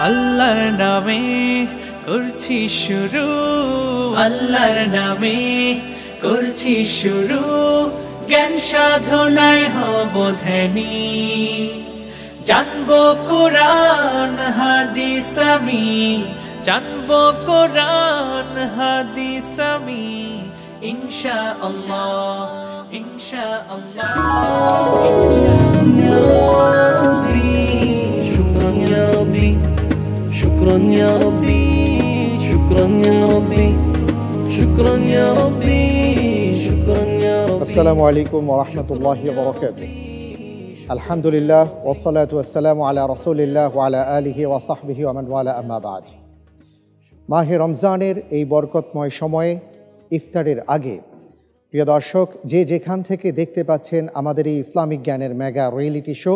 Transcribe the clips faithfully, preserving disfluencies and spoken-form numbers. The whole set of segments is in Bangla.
আল্লাহর নামে করছি শুরু, আল্লাহর নামে করছি শুরু, জ্ঞান সাধনায় হব ধ্যানী। জানবো কোরআন হাদিস আমি, জানবো কোরআন হাদিস আমি, ইনশাআল্লাহ ইনশাআল্লাহ। শুকরান ইয়া রাব্বি, শুকরান ইয়া রাব্বি, শুকরান ইয়া রাব্বি, শুকরান ইয়া রাব্বি, শুকরান ইয়া রাব্বি, শুকরান ইয়া রাব্বি। আসসালামু আলাইকুম ওয়া রাহমাতুল্লাহি ওয়া বারাকাতুহু। আলহামদুলিল্লাহ ওয়াসসালাতু ওয়াসসালামু আলা রাসূলিল্লাহ ওয়া আলা আলিহি ওয়া সাহবিহি ওয়া মান ওয়ালা, আম্মা বা'দ। মাহে রমজানের এই বরকতময় সময়ে ইফতারের আগে প্রিয় দর্শক, যে যেখান থেকে দেখতে পাচ্ছেন আমাদের এই ইসলামিক জ্ঞানের mega reality show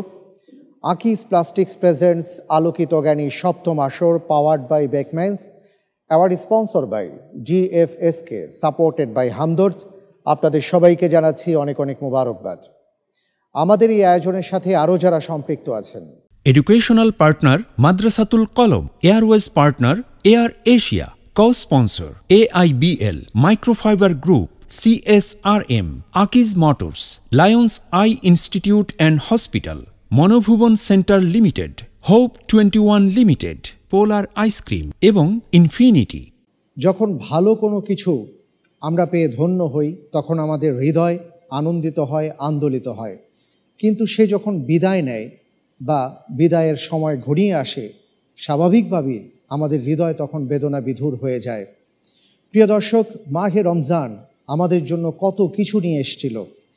Akij Plastics presents আলোকিত জ্ঞানী সপ্তম আসর, powered by Beckmans, award sponsor by GFSK, supported by Hamdard, আপনাদের সবাইকে জানাচ্ছি অনেক অনেক মোবারকবাদ। আমাদের এই আয়োজনের সাথে আরও যারা সম্পৃক্ত আছেন: educational partner Madrasatul Kalam, airways partner Air Asia, co-sponsor AIBL, microfibre group, CSRM, Akij motors, Lions eye institute and hospital, Monobhubon centre limited, hope twenty one limited, polar ice cream এবং ইনফিনিটি। যখন ভালো কোনো কিছু আমরা পেয়ে ধন্য হই তখন আমাদের হৃদয় আনন্দিত হয়, আন্দোলিত হয়, কিন্তু সে যখন বিদায় নেয় বা বিদায়ের সময় ঘনিয়ে আসে, স্বাভাবিকভাবেই আমাদের হৃদয় তখন বেদনা বিধুর হয়ে যায়। প্রিয় দর্শক, মাহে রমজান আমাদের জন্য কত কিছু নিয়ে এসেছিল।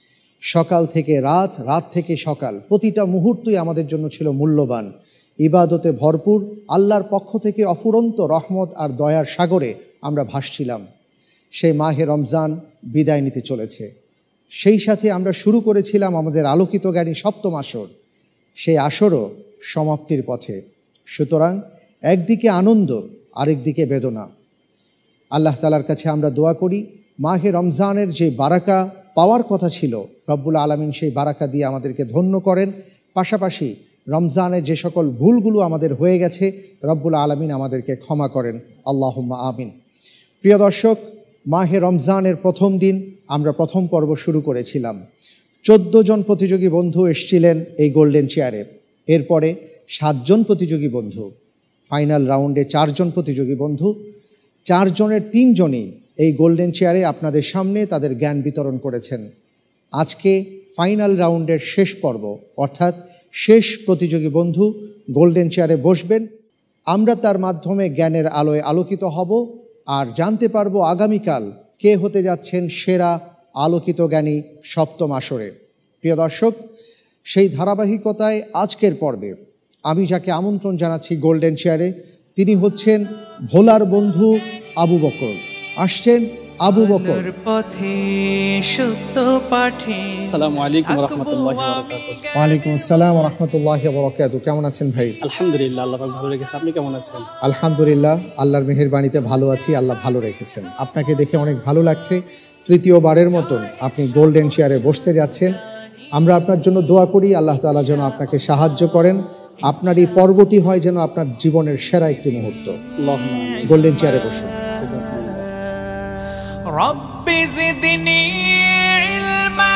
সকাল থেকে রাত, রাত থেকে সকাল, প্রতিটা মুহূর্তই আমাদের জন্য ছিল মূল্যবান। ইবাদতে ভরপুর, আল্লাহর পক্ষ থেকে অফুরন্ত রহমত আর দয়ার সাগরে আমরা ভাসছিলাম। সেই মাহে রমজান বিদায় নিতে চলেছে। সেই সাথে আমরা শুরু করেছিলাম আমাদের আলোকিত জ্ঞানী সপ্তম আসর, সেই আসরও সমাপ্তির পথে। সুতরাং একদিকে আনন্দ, আরেকদিকে বেদনা। আল্লাহ তাআলার কাছে আমরা দোয়া করি মাহে রমজানের যে বারাকা পাওয়ার কথা ছিল, রব্বুল আলামিন সেই বারাকা দিয়ে আমাদেরকে ধন্য করেন। পাশাপাশি রমজানের যে সকল ভুলগুলো আমাদের হয়ে গেছে, রব্বুল আলামিন আমাদেরকে ক্ষমা করেন, আল্লাহুম্মা আমিন। প্রিয় দর্শক, মাহে রমজানের প্রথম দিন আমরা প্রথম পর্ব শুরু করেছিলাম। চোদ্দো জন প্রতিযোগী বন্ধু এসছিলেন এই গোল্ডেন চেয়ারে। এরপরে সাতজন প্রতিযোগী বন্ধু, ফাইনাল রাউন্ডে চারজন প্রতিযোগী বন্ধু, চারজনের তিনজনই এই গোল্ডেন চেয়ারে আপনাদের সামনে তাদের জ্ঞান বিতরণ করেছেন। আজকে ফাইনাল রাউন্ডের শেষ পর্ব, অর্থাৎ শেষ প্রতিযোগী বন্ধু গোল্ডেন চেয়ারে বসবেন। আমরা তার মাধ্যমে জ্ঞানের আলোয় আলোকিত হব আর জানতে পারবো আগামীকাল কে হতে যাচ্ছেন সেরা আলোকিত জ্ঞানী সপ্তম আসরে। প্রিয় দর্শক, সেই ধারাবাহিকতায় আজকের পর্বে আমি যাকে আমন্ত্রণ জানাচ্ছি গোল্ডেন চেয়ারে, তিনি হচ্ছেন ভোলার বন্ধু আবু বকর। আসছেন আবু বকর। আসসালামু আলাইকুম ওয়া রাহমাতুল্লাহি ওয়া বারাকাতুহু। ওয়া আলাইকুম আসসালাম ওয়া রাহমাতুল্লাহি ওয়া বারাকাতুহু। কেমন আছেন ভাই? আলহামদুলিল্লাহ, আল্লাহ পাক ভালো রেখেছে। আপনি কেমন আছেন? আলহামদুলিল্লাহ, আল্লাহর মেহেরবানিতে ভালো আছি, আল্লাহ ভালো রেখেছেন। আপনাকে দেখে অনেক ভালো লাগছে। তৃতীয়বারের মতন আপনি গোল্ডেন চেয়ারে বসতে যাচ্ছেন। আমরা আপনার জন্য দোয়া করি, আল্লাহ তাআলা যেন আপনাকে সাহায্য করেন, আপনার এই পর্বটি হয় যেন আপনার জীবনের সেরা একটি মুহূর্ত। গোল্ডেন চেয়ারে বসুন। রব্বি জিদনি ইলমা।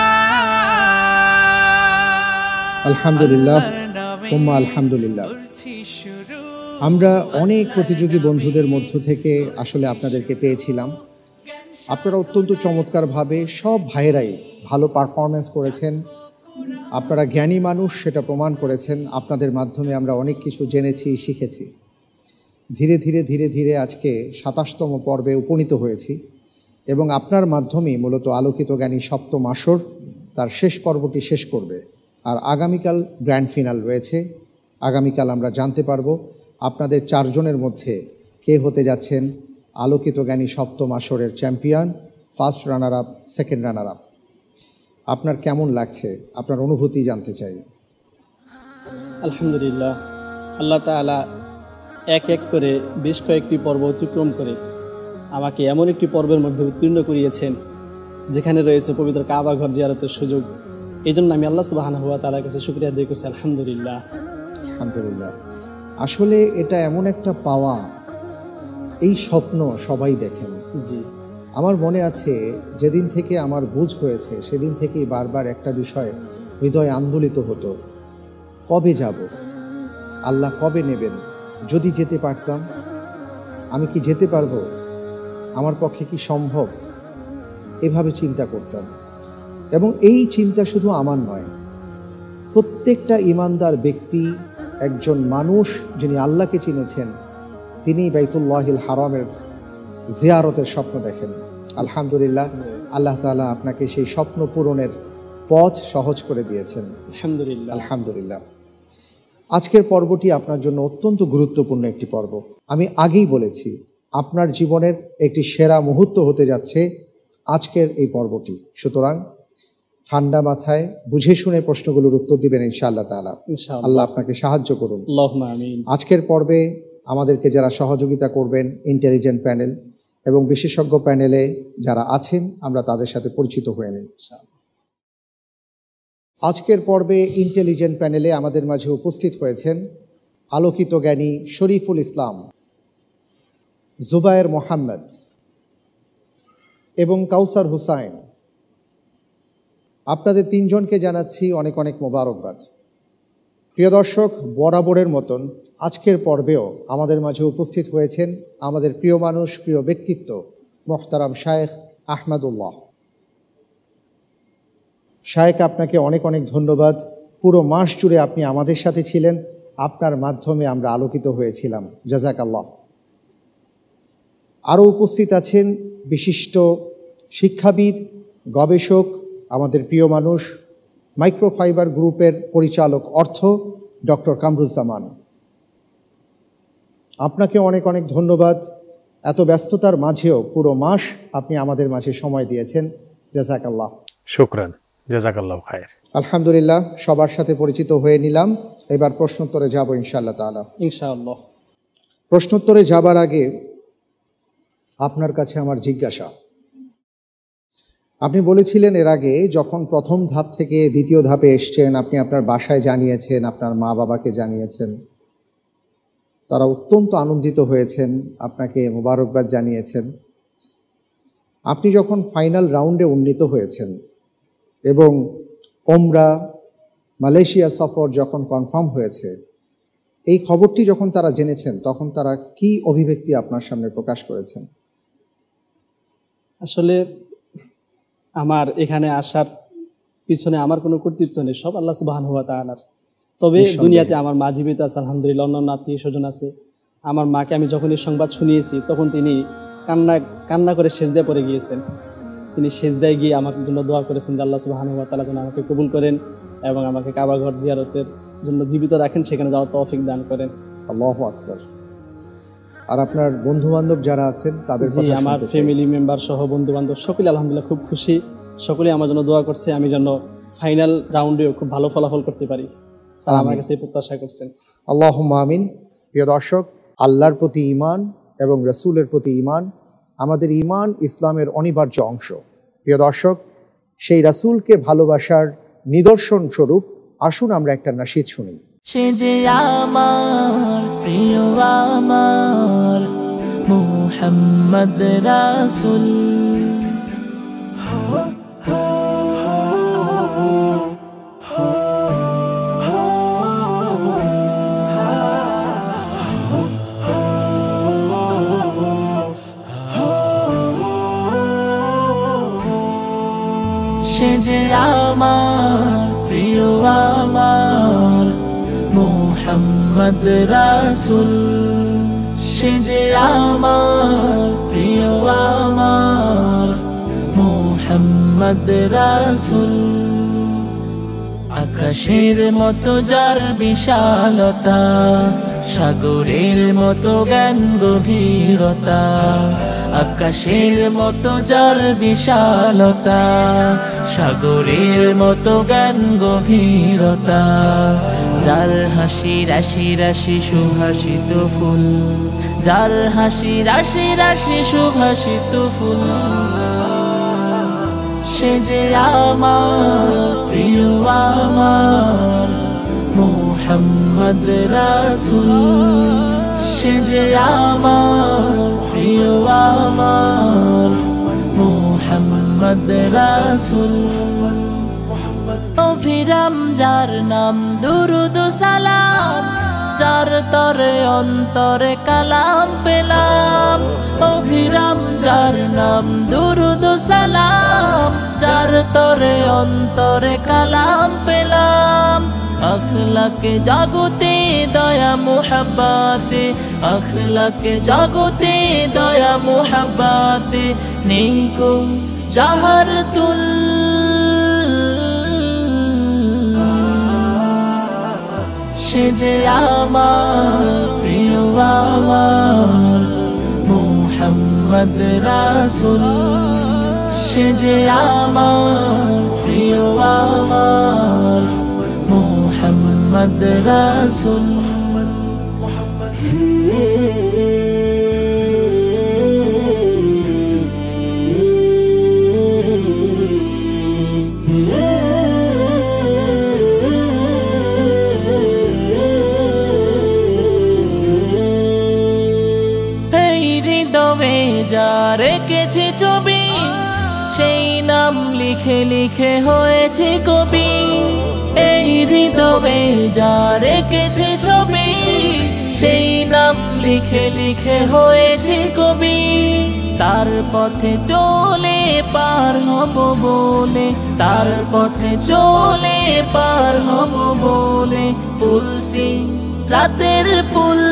আলহামদুলিল্লাহ, সুম্মা আলহামদুলিল্লাহ। আমরা অনেক প্রতিযোগী বন্ধুদের মধ্য থেকে আসলে আপনাদেরকে পেয়েছিলাম। আপনারা অত্যন্ত চমৎকারভাবে সব ভাইয়েরাই ভালো পারফরমেন্স করেছেন। আপনারা জ্ঞানী মানুষ, সেটা প্রমাণ করেছেন। আপনাদের মাধ্যমে আমরা অনেক কিছু জেনেছি, শিখেছি। ধীরে ধীরে ধীরে ধীরে আজকে সাতাশতম পর্বে উপনীত হয়েছি এবং আপনার মাধ্যমেই মূলত আলোকিত জ্ঞানী সপ্তম আসর তার শেষ পর্বটি শেষ করবে। আর আগামীকাল গ্র্যান্ড ফিনাল রয়েছে। আগামীকাল আমরা জানতে পারবো আপনাদের চারজনের মধ্যে কে হতে যাচ্ছেন আলোকিত জ্ঞানী সপ্তম আসরের champion, first runner up, second runner up. আপনার কেমন লাগছে? আপনার অনুভূতি জানতে চাই। আলহামদুলিল্লাহ, আল্লাহ তাআলা এক এক করে বেশ কয়েকটি পর্ব অতিক্রম করে আমাকে এমন একটি পর্বের মধ্যে উত্তীর্ণ করিয়েছেন যেখানে রয়েছে পবিত্র কাবা ঘর জিয়ারতের সুযোগ। এই জন্য আমি আল্লাহ সুবহানাহু ওয়া তাআলার কাছে শুকরিয়া আদায় করছি। আলহামদুলিল্লাহ। আলহামদুলিল্লাহ। আসলে এটা এমন একটা পাওয়া, এই স্বপ্ন সবাই দেখেন। জি আমার মনে আছে যেদিন থেকে আমার বুঝ হয়েছে সেদিন থেকেই বারবার একটা বিষয় হৃদয় আন্দোলিত হতো, কবে যাব, আল্লাহ কবে নেবেন, যদি যেতে পারতাম, আমি কি যেতে পারবো, আমার পক্ষে কি সম্ভব, এভাবে চিন্তা করতাম। এবং এই চিন্তা শুধু আমার নয়, প্রত্যেকটা ইমানদার ব্যক্তি, একজন মানুষ যিনি আল্লাহকে চিনেছেন, তিনি বাইতুল্লাহিল হারামের জিয়ারতের স্বপ্ন দেখেন। আলহামদুলিল্লাহ, আল্লাহ তাআলা আপনাকে সেই স্বপ্ন পূরণের পথ সহজ করে দিয়েছেন। আলহামদুলিল্লাহ। আলহামদুলিল্লাহ। আজকের পর্বটি আপনার জন্য অত্যন্ত গুরুত্বপূর্ণ একটি পর্ব। আমি আগেই বলেছি, আপনার জীবনের একটি সেরা মুহূর্ত হতে যাচ্ছে আজকের এই পর্বটি। সুতরাং ঠান্ডা মাথায় বুঝে শুনে প্রশ্নগুলোর উত্তর দিবেন ইনশাআল্লাহ তাআলা। ইনশাআল্লাহ। আল্লাহ আপনাকে সাহায্য করুন। আল্লাহুম্মা আমিন। আজকের পর্বে আমাদেরকে যারা সহযোগিতা করবেন, ইন্টেলিজেন্ট প্যানেল এবং বিশেষজ্ঞ প্যানেলে যারা আছেন, আমরা তাদের সাথে পরিচিত হয়ে নিই। আজকের পর্বে ইন্টেলিজেন্ট প্যানেলে আমাদের মাঝে উপস্থিত হয়েছেন আলোকিত জ্ঞানী শরীফুল ইসলাম, জুবায়ের মোহাম্মদ এবং কাউসার হুসাইন। আপনাদের তিনজনকে জানাচ্ছি অনেক অনেক মোবারকবাদ। প্রিয় দর্শক, বরাবরের মতন আজকের পর্বেও আমাদের মাঝে উপস্থিত হয়েছেন আমাদের প্রিয় মানুষ, প্রিয় ব্যক্তিত্ব মোহতারাম শায়েখ আহমদুল্লাহ। শায়েখ, আপনাকে অনেক অনেক ধন্যবাদ। পুরো মাস জুড়ে আপনি আমাদের সাথে ছিলেন, আপনার মাধ্যমে আমরা আলোকিত হয়েছিলাম। জাযাকাল্লাহ। আরও উপস্থিত আছেন বিশিষ্ট শিক্ষাবিদ, গবেষক, আমাদের প্রিয় মানুষ, মাইক্রোফাইবার গ্রুপের পরিচালক অর্থ ডক্টর কামরুজ্জামান। আপনাকে অনেক অনেক ধন্যবাদ। এত ব্যস্ততার মাঝেও পুরো মাস আপনি আমাদের মাঝে সময় দিয়েছেন। জাযাকাল্লাহ। শুকরান, জাযাকাল্লাহ খায়ের। আলহামদুলিল্লাহ, সবার সাথে পরিচিত হয়ে নিলাম। এবার প্রশ্নোত্তরে যাব ইনশাআল্লাহ তাআলা। ইনশাআল্লাহ। প্রশ্নোত্তরে যাবার আগে আপনার কাছে আমার জিজ্ঞাসা, আপনি বলেছিলেন এর আগে যখন প্রথম ধাপ থেকে দ্বিতীয় ধাপে এসছেন, আপনি আপনার বাসায় জানিয়েছেন, আপনার মা বাবাকে জানিয়েছেন, তারা অত্যন্ত আনন্দিত হয়েছেন, আপনাকে মোবারকবাদ জানিয়েছেন। আপনি যখন ফাইনাল রাউন্ডে উন্নীত হয়েছেন এবং ওমরা মালয়েশিয়া সফর যখন কনফার্ম হয়েছে, এই খবরটি যখন তারা জেনেছেন, তখন তারা কি অভিব্যক্তি আপনার সামনে প্রকাশ করেছেন? আসলে আমার এখানে আসার পিছনে আমার কোনো কর্তৃত্ব নেই, সব আল্লাহ সুবহানাহু ওয়া তাআলার। তবে দুনিয়াতে আমার মা জীবিত আছে, আলহামদুলিল্লাহ। অন্যান্য আত্মীয় স্বজন আছে। আমার মাকে আমি যখন এই সংবাদ শুনিয়েছি, তখন তিনি কান্না কান্না করে সেজদায় পড়ে গিয়েছেন। তিনি সেজদায় গিয়ে আমার জন্য দোয়া করেছেন যে আল্লাহ সুবহানাহু ওয়া তাআলা যেন আমাকে কবুল করেন এবং আমাকে কাবা ঘর জিয়ারতের জন্য জীবিত রাখেন, সেখানে যাওয়ার তৌফিক দান করেন। আল্লাহু আকবার। আর আপনার বন্ধু বান্ধব যারা আছেন তাদের জি, কথা আমার শুনতে চাই। ফ্যামিলি মেম্বার সহ বন্ধু বান্ধব সকলে আলহামদুলিল্লাহ খুব খুশি। সকলে আমার জন্য দোয়া করছে আমি যেন ফাইনাল রাউন্ডেও খুব ভালো ফলাফল করতে পারি, তারা আমার কাছে প্রত্যাশা করছেন। আল্লাহুম্মা আমিন। প্রিয় দর্শক, আল্লাহর প্রতি ঈমান এবং রাসূলের প্রতি ঈমান আমাদের ঈমান ইসলামের অনিবার্য অংশ। প্রিয় দর্শক, সেই রাসূলকে ভালোবাসার নিদর্শন স্বরূপ আসুন আমরা একটা নাশিদ শুনি। সে যে আমার প্রিয় আমার মুহাম্মদ রাসূল, সে যে আমার প্রিয় আমার মুহাম্মদ রাসূল, সে যে আমার প্রিয় আমার মুহাম্মদ রাসূল। আকাশের মতো যার বিশালতা, সাগরের মতো জ্ঞান গভীরতা, আকাশের মতো যার বিশালতা, সাগরের মতো জ্ঞান গভীরতা, যার হাসি রাশি রাশি সুভাষিত ফুল, যার হাসি রাশি রাশি সুভাষিত ফুল, সে যে আমার প্রিয় আমার মুহাম্মদ মুহাম্মদ রাসূল সে যে আমার প্রিয় আমার মুহাম্মদ রাসূল অভিরাম যার নাম দুরুদ সালাম যার তরে অন্তরে কালাম পেলাম অভিরাম যার নাম দুরুদ সালাম যার তরে অন্তরে কালাম পেলাম আখলাকে জগতে দয়া মুহাব্বতে আখলাকে জগতে দয়া মুহাব্বতে নেই কো যাহার তুল সে যে আমার প্রিয় আমার মুহাম্মদ রাসূল সে যে আমার প্রিয় আমার মুহাম্মদ রাসূল যা রেখেছি ছবি সেই নাম লিখে লিখে হয়েছে কবি এই হৃদয়ে যা রেখেছি ছবি সেই নাম লিখে লিখে হয়েছে কবি তার পথে চলে পার হব বলে তার পথে চলে পার হব বলে পুলসি রাতের পুল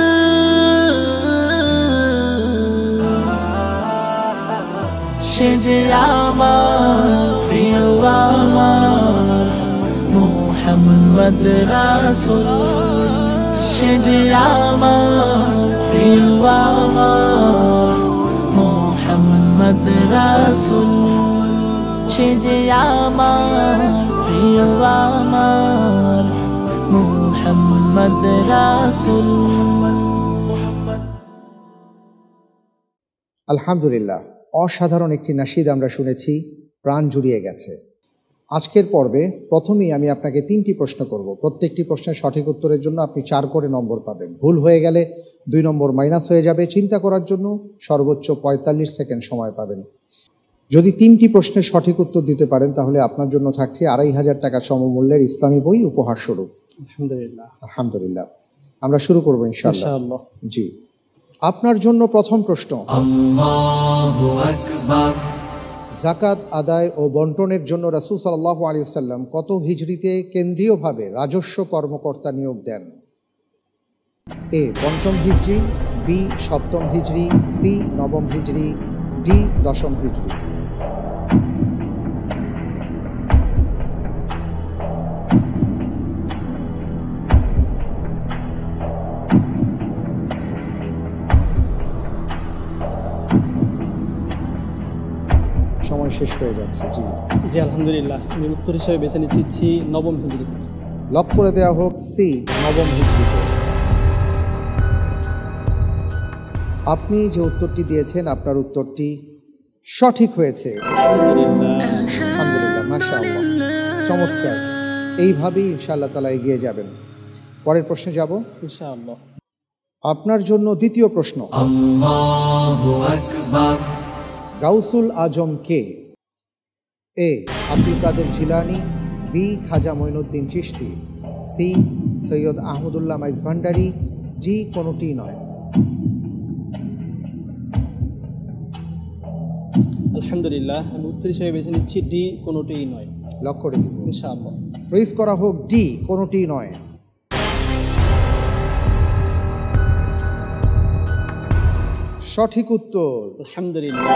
সে যে আমার প্রিয় আমার মুহাম্মদ রাসূল সে যে আমার প্রিয় আমার মুহাম্মদ রাসূল সে যে আমার প্রিয় আমার মুহাম্মদ রাসূল আলহামদুলিল্লাহ, অসাধারণ একটি নাশিদ আমরা শুনেছি, প্রাণ জুড়িয়ে গেছে। আজকের পর্বে প্রথমেই আমি আপনাকে তিনটি প্রশ্ন করব। প্রত্যেকটি প্রশ্নের সঠিক উত্তরের জন্য আপনি চার করে নম্বর পাবেন। ভুল হয়ে গেলে দুই নম্বর মাইনাস হয়ে যাবে। চিন্তা করার জন্য সর্বোচ্চ পঁয়তাল্লিশ সেকেন্ড সময় পাবেন। যদি তিনটি প্রশ্নের সঠিক উত্তর দিতে পারেন তাহলে আপনার জন্য থাকছে আড়াই হাজার টাকা সমমূল্যের ইসলামী বই উপহার স্বরূপ। আলহামদুলিল্লাহ আলহামদুলিল্লাহ আমরা শুরু করবো ইনশাআল্লাহ। ইনশাআল্লাহ। জি, আপনার জন্য প্রথম প্রশ্ন, আল্লাহু আকবার। যাকাত আদায় ও বন্টনের জন্য রাসূল সাল্লাল্লাহু আলাইহি ওয়াসাল্লাম কত হিজরিতে কেন্দ্রীয়ভাবে রাজস্ব কর্মকর্তা নিয়োগ দেন? এ পঞ্চম হিজরি, বি সপ্তম হিজরি, সি নবম হিজরি, ডি দশম হিজরি। সময় শেষ হয়ে যাচ্ছে। জি জি আলহামদুলিল্লাহ, আমি উত্তর হিসেবে বেছে নিচ্ছি নবম হিজরি। লক করে দেওয়া হোক সি নবম হিজরিতে। আপনি যে উত্তরটি দিয়েছেন আপনার উত্তরটি সঠিক হয়েছে। আলহামদুলিল্লাহ, মাশাআল্লাহ, চমৎকার। এইভাবেই ইনশাআল্লাহ তাআলা এগিয়ে যাবেন। পরের প্রশ্নে যাব ইনশাআল্লাহ। আপনার জন্য দ্বিতীয় প্রশ্ন, আল্লাহু আকবার। গাউসুল আজম কে? এ আব্দুল কাদের জিলানী, B Khaja Moinuddin Chishti, C Syed Ahmadullah Maizbhandari, D কোনোটি নয়। আলহামদুলিল্লাহ, আমি উত্তর হিসেবে বেছে নিচ্ছি ডি কোনোটিই নয়। লক করে দিব ইনশাআল্লাহ। ফ্রিজ করা হোক ডি কোনোটি নয়। সঠিক উত্তর। আলহামদুলিল্লাহ।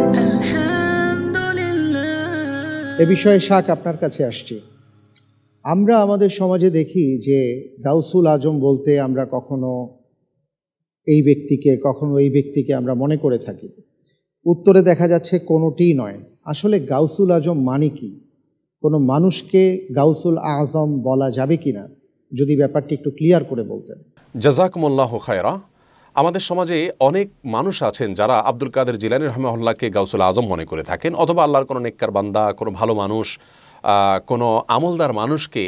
এ বিষয়ে শাক আপনার কাছে আসছে। আমরা আমাদের সমাজে দেখি যে গাউসুল আজম বলতে আমরা কখনো এই ব্যক্তিকে কখনো এই ব্যক্তিকে আমরা মনে করে থাকি। উত্তরে দেখা যাচ্ছে কোনোটিই নয়। আসলে গাউসুল আজম মানে কি? কোনো মানুষকে গাউসুল আজম বলা যাবে কি না, যদি ব্যাপারটি একটু ক্লিয়ার করে বলতেন। জাযাকুমুল্লাহু খায়রা। আমাদের সমাজে অনেক মানুষ আছেন যারা আব্দুল কাদের জিলানী রাহিমাহুল্লাহকে গাউসুল আজম মনে করে থাকেন, অথবা আল্লাহর কোনো নেককার বান্দা, কোনো ভালো মানুষ, কোনো আমলদার মানুষকে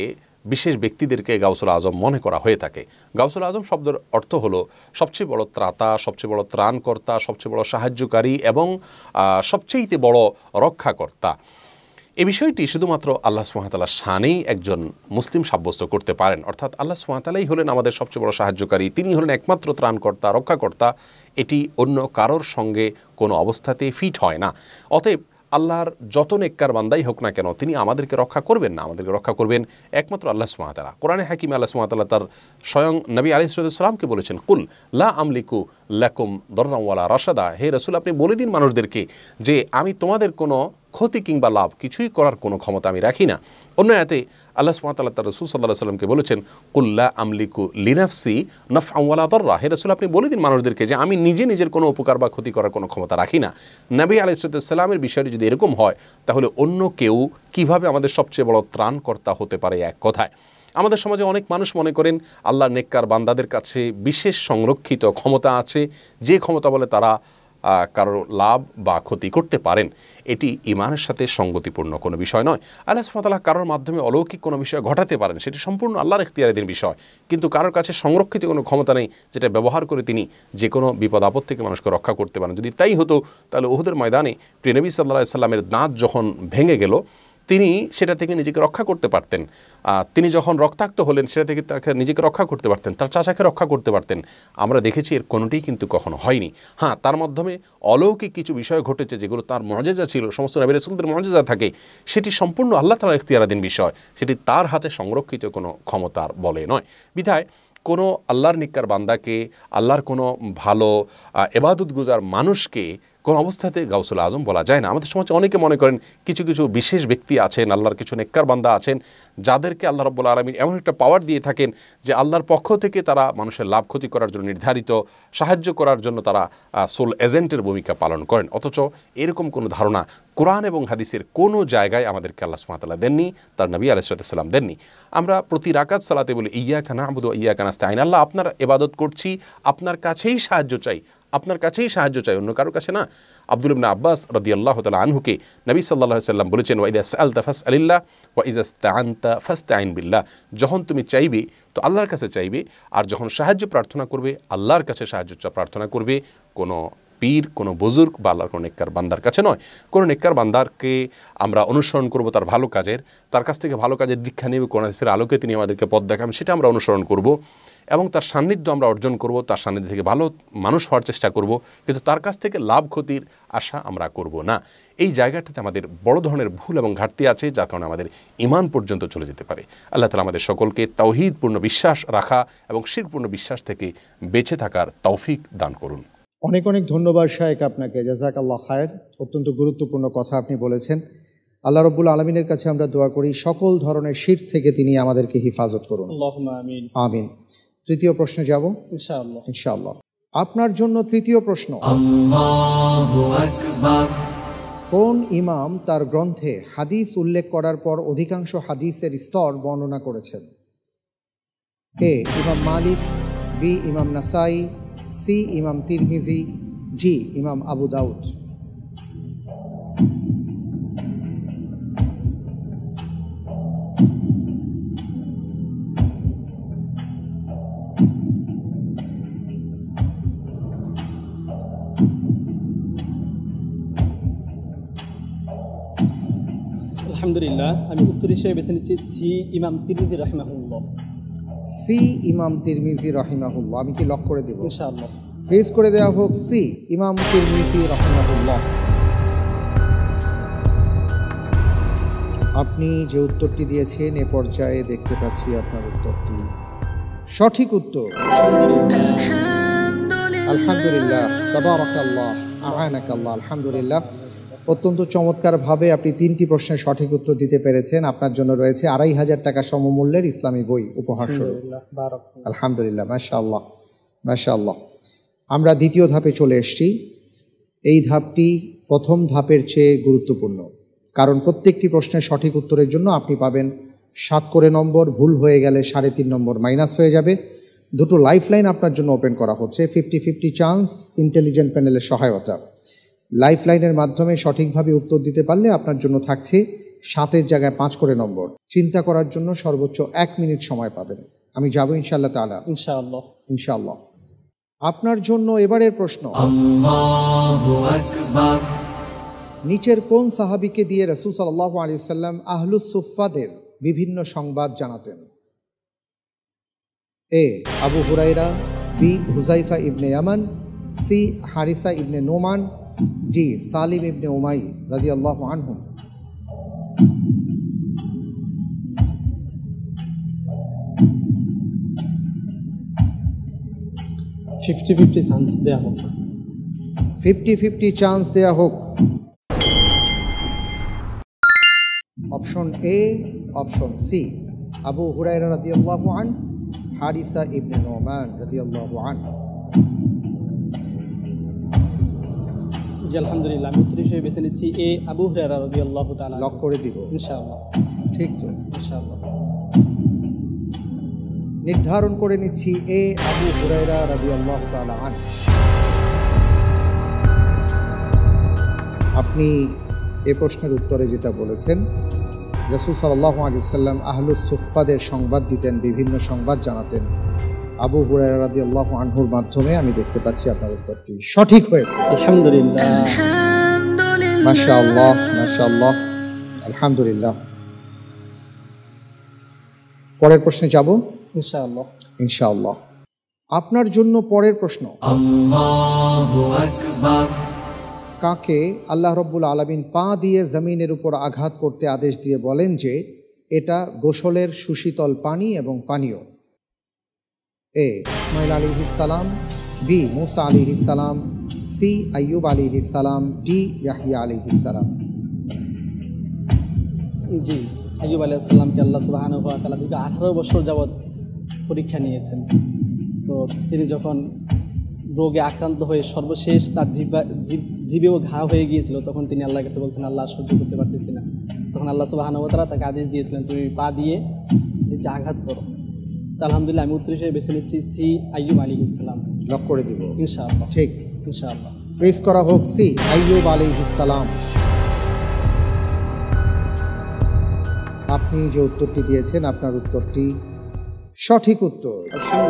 বিশেষ ব্যক্তিদেরকে গাউসুল আজম মনে করা হয়ে থাকে। গাউসুল আজম শব্দের অর্থ হলো সবচেয়ে বড় ত্রাতা, সবচেয়ে বড় ত্রাণকর্তা, সবচেয়ে বড় সাহায্যকারী এবং সবচেয়ে বড় রক্ষাকর্তা। এই বিষয়টি শুধুমাত্র আল্লাহ সুবহানাহু ওয়া তাআলার শানেই একজন মুসলিম সাব্যস্ত করতে পারেন, অর্থাৎ আল্লাহ সুবহানাহু ওয়া তাআলাই হলেন আমাদের সবচেয়ে বড় সাহায্যকারী, তিনি হলেন একমাত্র ত্রাণকর্তা, রক্ষাকর্তা। এটি অন্য কারোর সঙ্গে কোনো অবস্থাতেই ফিট হয় না। অতএব আল্লাহর যত নেককার বান্দাই হোক না কেন, তিনি আমাদেরকে রক্ষা করবেন না, আমাদেরকে রক্ষা করবেন একমাত্র আল্লাহ সুবহানাহু ওয়া তাআলা। কোরআনে হাকিমে আল্লাহ সুবহানাহু ওয়া তাআলা তার স্বয়ং নবী আলাইহিস সালামকে বলেছেন, কুল লা আমলিকু লাকুম দররান ওয়ালা রাশাদা, হে রাসূল আপনি বলে দিন মানুষদেরকে যে আমি তোমাদের কোনো ক্ষতি কিংবা লাভ কিছুই করার কোনো ক্ষমতা আমি রাখি না। অন্য আয়াতে আল্লাহ সুবহানাহু ওয়া তাআলা তার রাসূল সাল্লাল্লাহু আলাইহি ওয়াসাল্লামকে বলেছেন, কুল লা আমলিকু লিনাফসি নাফআন ওয়ালা দাররা, হে রাসূল আপনি বলে দিন মানুষদেরকে যে আমি নিজে নিজের কোনো উপকার বা ক্ষতি করার কোনো ক্ষমতা রাখি না। নবী আলাইহিস সালামের বিষয়টি যদি এরকম হয়, তাহলে অন্য কেউ কিভাবে আমাদের সবচেয়ে বড় ত্রাণকর্তা হতে পারে? এক কথায় আমাদের সমাজে অনেক মানুষ মনে করেন আল্লাহর নেককার বান্দাদের কাছে বিশেষ সংরক্ষিত ক্ষমতা আছে, যে ক্ষমতা বলে তারা কারোর লাভ বা ক্ষতি করতে পারেন। এটি ইমানের সাথে সঙ্গতিপূর্ণ কোনো বিষয় নয়। আল্লাহ সুবহানাহু ওয়া তাআলা কারোর মাধ্যমে অলৌকিক কোনো বিষয় ঘটাতে পারেন, সেটি সম্পূর্ণ আল্লাহর ইখতিয়ারাধীন বিষয়, কিন্তু কারোর কাছে সংরক্ষিত কোনো ক্ষমতা নেই যেটা ব্যবহার করে তিনি যে কোনো বিপদ আপদ থেকে মানুষকে রক্ষা করতে পারেন। যদি তাই হতো, তাহলে উহুদের ময়দানে প্রিয় নবী সাল্লাল্লাহু আলাইহি সাল্লামের দাঁত যখন ভেঙে গেল, তিনি সেটা থেকে নিজেকে রক্ষা করতে পারতেন। তিনি যখন রক্তাক্ত হলেন, সেটা থেকে তাকে নিজেকে রক্ষা করতে পারতেন, তার চাচাকে রক্ষা করতে পারতেন। আমরা দেখেছি এর কোনোটিই কিন্তু কখনো হয়নি। হ্যাঁ, তার মাধ্যমে অলৌকিক কিছু বিষয় ঘটেছে যেগুলো তার মুআজিজা ছিল, সমস্ত নবী রাসূলদের মুআজিজা থাকে, সেটি সম্পূর্ণ আল্লাহ তাআলার ইখতিয়ারাধীন বিষয়, সেটি তার হাতে সংরক্ষিত কোনো ক্ষমতার বলে নয়। বিধায় কোনো আল্লাহর নিককার বান্দাকে, আল্লাহর কোনো ভালো ইবাদত গুজার মানুষকে কোন অবস্থাতে গাউসুল আজম বলা যায় না। আমাদের সমাজে অনেকে মনে করেন কিছু কিছু বিশেষ ব্যক্তি আছেন, আল্লাহর কিছু নেককার বান্দা আছেন, যাদেরকে আল্লাহ রাব্বুল আলামিন এমন একটা পাওয়ার দিয়ে থাকেন যে আল্লাহর পক্ষ থেকে তারা মানুষের লাভ ক্ষতি করার জন্য নির্ধারিত, সাহায্য করার জন্য তারা সোল এজেন্টের ভূমিকা পালন করেন। অথচ এরকম কোনো ধারণা কোরআন এবং হাদিসের কোনো জায়গায় আমাদেরকে আল্লাহ সুবহানাহু ওয়া তাআলা দেননি, তার নবী আলাইহিস সালাম দেননি। আমরা প্রতি রাকাত সালাতে বলি ইয়াকা না'বুদু ওয়া ইয়াকা নাস্তাঈন, আল্লাহ আপনার ইবাদত করছি, আপনার কাছেই সাহায্য চাই, আপনার কাছেই সাহায্য চাই, অন্য কারো কাছে না। আব্দুল ইবনে আব্বাস রাদিয়াল্লাহু তাআলা আনহুকে নবী সাল্লাল্লাহু আলাইহি সাল্লাম বলেছেন, ওয়া ইযা সাআলতা ফাসআলিল্লাহ ওয়া ইযা ইসতাআনতা ফাসতাঈন বিল্লাহ, যখন তুমি চাইবে তো আল্লাহর কাছে চাইবে, আর যখন সাহায্য প্রার্থনা করবে আল্লাহর কাছে সাহায্য প্রার্থনা করবে, কোনো পীর, কোনো বুজুর্গ বা আল্লাহর কোনো নেককার বান্দার কাছে নয়। কোনো নেককার বান্দারকে আমরা অনুসরণ করব তার ভালো কাজের, তার কাছ থেকে ভালো কাজের দীক্ষা নেবে, কোরআন হাদিসের আলোকে তিনি আমাদেরকে পথ দেখাবেন, সেটা আমরা অনুসরণ করব এবং তার সান্নিধ্য আমরা অর্জন করব, তার সান্নিধ্য থেকে ভালো মানুষ হওয়ার চেষ্টা করব, কিন্তু তার কাছ থেকে লাভ ক্ষতির আশা আমরা করব না। এই জায়গাটাতে আমাদের বড় ধরনের ভুল এবং ঘাটতি আছে, যার কারণে আমাদের ঈমান পর্যন্ত চলে যেতে পারে। আল্লাহ তাআলা আমাদের সকলকে তাওহীদপূর্ণ বিশ্বাস রাখা এবং শিরকপূর্ণ বিশ্বাস থেকে বেঁচে থাকার তৌফিক দান করুন। অনেক অনেক ধন্যবাদ শায়েখ আপনাকে, জাযাকাল্লাহ খায়ের। অত্যন্ত গুরুত্বপূর্ণ কথা আপনি বলেছেন। আল্লাহ রাব্বুল আলামিনের কাছে আমরা দোয়া করি সকল ধরনের শিরক থেকে তিনি আমাদেরকে হিফাজত করুন। আল্লাহুম্মা আমিন। আমিন। তৃতীয় প্রশ্নে যাব ইনশাআল্লাহ। ইনশাআল্লাহ। আপনার জন্য তৃতীয় প্রশ্ন, আল্লাহু আকবার। কোন ইমাম তার গ্রন্থে হাদিস উল্লেখ করার পর অধিকাংশ হাদিসের স্তর বর্ণনা করেছেন? এ ইমাম মালিক, বি ইমাম নাসাই, সি ইমাম তিরমিজি, জি ইমাম আবু দাউদ। আলহামদুলিল্লাহ, আমি উত্তর হিসেবে বেছে নিচ্ছি সি ইমাম তিরমিজি রাহিমাহুল্লাহ। সি ইমাম তিরমিজি রাহিমাহুল্লাহ। আমি কি লক করে দেব? ইনশাআল্লাহ। ফ্রিজ করে দেওয়া হোক সি ইমাম তিরমিজি রাহিমাহুল্লাহ। আপনি যে উত্তরটি দিয়েছেন এ পর্যায়ে দেখতে পাচ্ছি আপনার উত্তরটি সঠিক উত্তর। আলহামদুলিল্লাহ, তাবারাকাল্লাহ, আ'আনাকাল্লাহ। আলহামদুলিল্লাহ, অত্যন্ত চমৎকারভাবে আপনি তিনটি প্রশ্নের সঠিক উত্তর দিতে পেরেছেন। আপনার জন্য রয়েছে আড়াই হাজার টাকা সমমূল্যের ইসলামী বই উপহার স্বরূপ। আলহামদুলিল্লাহ, মাশাআল্লাহ মাশাআল্লাহ। আমরা দ্বিতীয় ধাপে চলে এসেছি। এই ধাপটি প্রথম ধাপের চেয়ে গুরুত্বপূর্ণ, কারণ প্রত্যেকটি প্রশ্নের সঠিক উত্তরের জন্য আপনি পাবেন সাত করে নম্বর, ভুল হয়ে গেলে সাড়ে তিন নম্বর মাইনাস হয়ে যাবে। দুটো লাইফলাইন আপনার জন্য ওপেন করা হচ্ছে, ফিফটি ফিফটি চান্স, ইন্টেলিজেন্ট প্যানেলের সহায়তা। লাইফলাইনের মাধ্যমে সঠিকভাবে উত্তর দিতে পারলে আপনার জন্য থাকছে সাতের জায়গায় পাঁচ করে নম্বর। চিন্তা করার জন্য সর্বোচ্চ এক মিনিট সময় পাবেন। আমি যাব ইনশাআল্লাহ তাআলা। ইনশাআল্লাহ ইনশাআল্লাহ। আপনার জন্য এবারের প্রশ্ন, Allahu Akbar. নিচের কোন সাহাবীকে দিয়ে রাসূল সাল্লাল্লাহু আলাইহি ওয়াসাল্লাম আহলুস সুফফাদের বিভিন্ন সংবাদ জানাতেন? এ আবু হুরায়রা, বি হুযায়ফা ইবনে ইয়ামান, সি হারিসা ইবনে নোমান, ডি সালিম ইবনে উমাই রাদিয়াল্লাহু আনহুম। ফিফটি ফিফটি চান্স দেওয়া হোক। ফিফটি ফিফটি চান্স দেয়া হোক। অপশন এ, অপশন সি, আবু হুরায়রা রাদিয়াল্লাহু আন, হারিসা ইবনে নোমান রাদিয়াল্লাহু আন। জি আলহামদুলিল্লাহ, আমি উত্তর হিসেবে বেছে নিচ্ছি এ আবু হুরায়রা রাদিয়াল্লাহু তাআলা। লক করে দিব। ইনশাআল্লাহ। ঠিক তো? ইনশাআল্লাহ। নির্ধারণ করে নিচ্ছি এ আবু হুরায়রা রাদিয়াল্লাহু তাআলা আন। আপনি এ প্রশ্নের উত্তরে যেটা বলেছেন, রাসূল সাল্লাল্লাহু আলাইহি ওয়াসাল্লাম আহলুস সুফফাদের সংবাদ দিতেন, বিভিন্ন সংবাদ জানাতেন, আবু হুরায়রা রাদিয়াল্লাহু আনহুর মাধ্যমে, আমি দেখতে পাচ্ছি আপনার উত্তরটি সঠিক হয়েছে। আলহামদুলিল্লাহ। মাশাআল্লাহ, মাশাআল্লাহ, আলহামদুলিল্লাহ। পরের প্রশ্নে যাব ইনশাআল্লাহ। ইনশাআল্লাহ। আপনার জন্য পরের প্রশ্ন, Allahu Akbar. কাকে আল্লাহ রব্বুল আলামিন পা দিয়ে জমিনের উপর আঘাত করতে আদেশ দিয়ে বলেন যে এটা গোসলের সুশীতল পানি এবং পানীয়? এ ইসমাইল আলাইহিস সালাম, বি মুসা আলাইহিস সালাম, সি আইয়ুব আলাইহিস সালাম, ডি ইয়াহইয়া আলাইহিস সালাম। জি, আইয়ুব আলাইহিস সালামকে আল্লাহ সুবহানাহু ওয়া তাআলা দীর্ঘ আঠারো বছর যাবৎ পরীক্ষা নিয়েছেন। তো তিনি যখন রোগে আক্রান্ত হয়ে সর্বশেষ তার জিহ্বা জিভেও ঘা হয়ে গিয়েছিল, তখন তিনি আল্লাহর কাছে বলছেন, আল্লাহ সহ্য করতে পারতেছি না। তখন আল্লাহ সুবহানাহু ওয়া তাআলা তাকে আদেশ দিয়েছিলেন, তুমি পা দিয়ে নিচে আঘাত করো। তো আলহামদুলিল্লাহ, আমি উত্তর হিসেবে বেছে নিচ্ছি সি আইয়ুব আলাইহিস সালাম। লক করে দিব। ইনশাআল্লাহ। ঠিক, ইনশাআল্লাহ। ফ্রিজ করা হোক সি আইয়ুব আলাইহিস সালাম। আপনি যে উত্তরটি দিয়েছেন, আপনার উত্তরটি সঠিক উত্তর।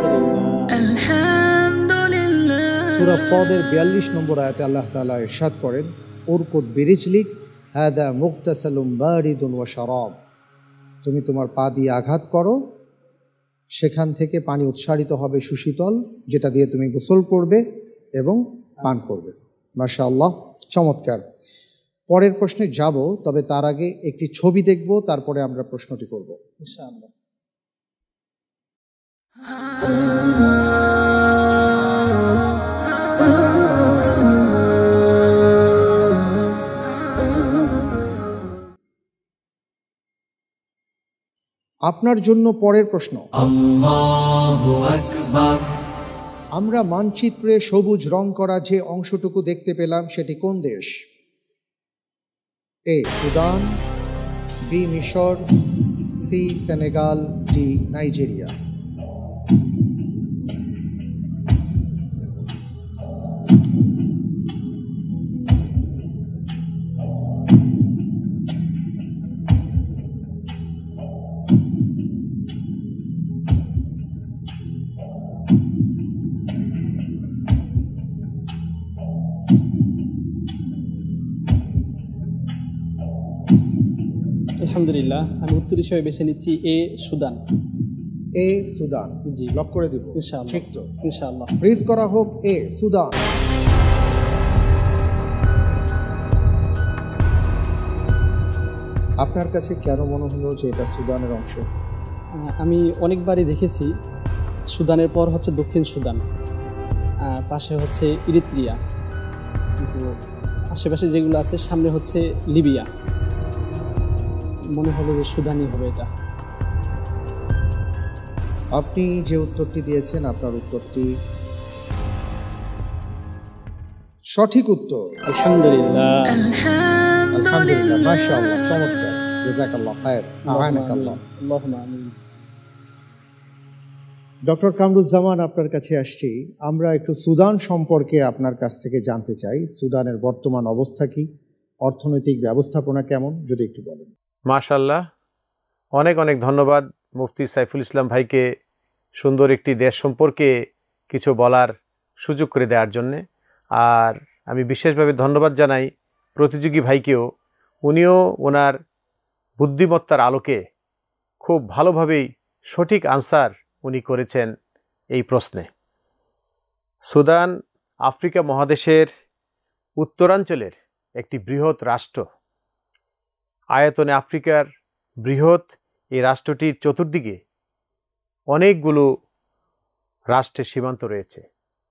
আলহামদুলিল্লাহ। সূরা সদের বিয়াল্লিশ নম্বর আয়াতে আল্লাহ তাআলা ইরশাদ করেন, উরকুদ বিরিজলিক হাদা মুগতাসালুম বারিদুন ওয়া শারাব। তুমি তোমার পা দিয়ে আঘাত করো, সেখান থেকে পানি উৎসারিত হবে সুশীতল, যেটা দিয়ে তুমি গোসল করবে এবং পান করবে। মাশাআল্লাহ, চমৎকার। পরের প্রশ্নে যাব, তবে তার আগে একটি ছবি দেখব, তারপরে আমরা প্রশ্নটি করব ইনশাআল্লাহ। আপনার জন্য পরের প্রশ্ন, Allahu Akbar. আমরা মানচিত্রে সবুজ রং করা যে অংশটুকু দেখতে পেলাম সেটি কোন দেশ? এ সুদান, বি মিশর, সি সেনেগাল, ডি নাইজেরিয়া। আলহামদুলিল্লাহ, আমি উত্তর হিসেবে বেছে নিচ্ছি এ সুদান। A Sudan. জি। লক করে দিব। ইনশাআল্লাহ। ঠিক তো? ইনশাআল্লাহ। ফ্রিজ করা হোক এ সুদান। আপনার কাছে কেন মনে হলো যে এটা সুদানের অংশ? আহ, আমি অনেকবারই দেখেছি, সুদানের পর হচ্ছে দক্ষিণ সুদান, আর পাশে হচ্ছে ইরিত্রিয়া, কিন্তু আশেপাশে যেগুলো আছে সামনে হচ্ছে লিবিয়া। মনে হলো যে সুদানই হবে এটা। আপনি যে উত্তরটি দিয়েছেন, আপনার উত্তরটি সঠিক উত্তর। আলহামদুলিল্লাহ। আলহামদুলিল্লাহ, মাশাআল্লাহ, চমৎকার। জাযাকাল্লাহ খায়ের, আ'আনাকাল্লাহ। আল্লাহুম্মা আমিন। ডক্টর কামরুজ্জামান, আপনার কাছে আসছি। আমরা একটু সুদান সম্পর্কে আপনার কাছ থেকে জানতে চাই। সুদানের বর্তমান অবস্থা কি, অর্থনৈতিক ব্যবস্থাপনা কেমন, যদি একটু বলেন। মাশাআল্লাহ, অনেক অনেক ধন্যবাদ মুফতি সাইফুল ইসলাম ভাইকে সুন্দর একটি দেশ সম্পর্কে কিছু বলার সুযোগ করে দেওয়ার জন্যে। আর আমি বিশেষভাবে ধন্যবাদ জানাই প্রতিযোগী ভাইকেও। উনিও ওনার বুদ্ধিমত্তার আলোকে খুব ভালোভাবেই সঠিক আনসার উনি করেছেন এই প্রশ্নে। সুদান আফ্রিকা মহাদেশের উত্তরাঞ্চলের একটি বৃহৎ রাষ্ট্র। আয়তনে আফ্রিকার বৃহৎ এই রাষ্ট্রটির চতুর্দিকে অনেকগুলো রাষ্ট্রের সীমান্ত রয়েছে।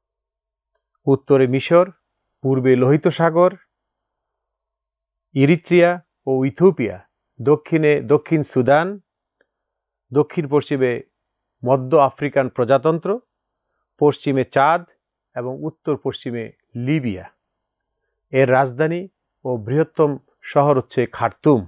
উত্তরে মিশর, পূর্বে লোহিত সাগর, ইরিত্রিয়া ও ইথিওপিয়া, দক্ষিণে দক্ষিণ সুদান, দক্ষিণ পশ্চিমে মধ্য আফ্রিকান প্রজাতন্ত্র, পশ্চিমে চাঁদ এবং উত্তর পশ্চিমে লিবিয়া। এর রাজধানী ও বৃহত্তম শহর হচ্ছে খার্তুম।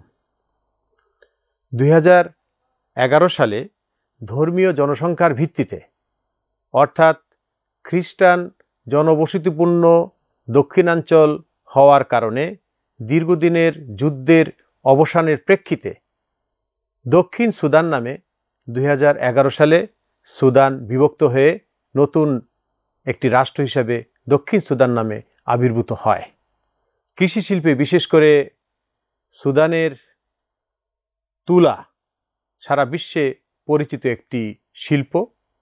দুই হাজার এগারো সালে ধর্মীয় জনসংখ্যার ভিত্তিতে, অর্থাৎ খ্রিস্টান জনবসতিপূর্ণ দক্ষিণাঞ্চল হওয়ার কারণে দীর্ঘদিনের যুদ্ধের অবসানের প্রেক্ষিতে দক্ষিণ সুদান নামে দুই হাজার এগারো সালে সুদান বিভক্ত হয়ে নতুন একটি রাষ্ট্র হিসাবে দক্ষিণ সুদান নামে আবির্ভূত হয়। কৃষি শিল্পে বিশেষ করে সুদানের তুলা সারা বিশ্বে পরিচিত একটি শিল্প।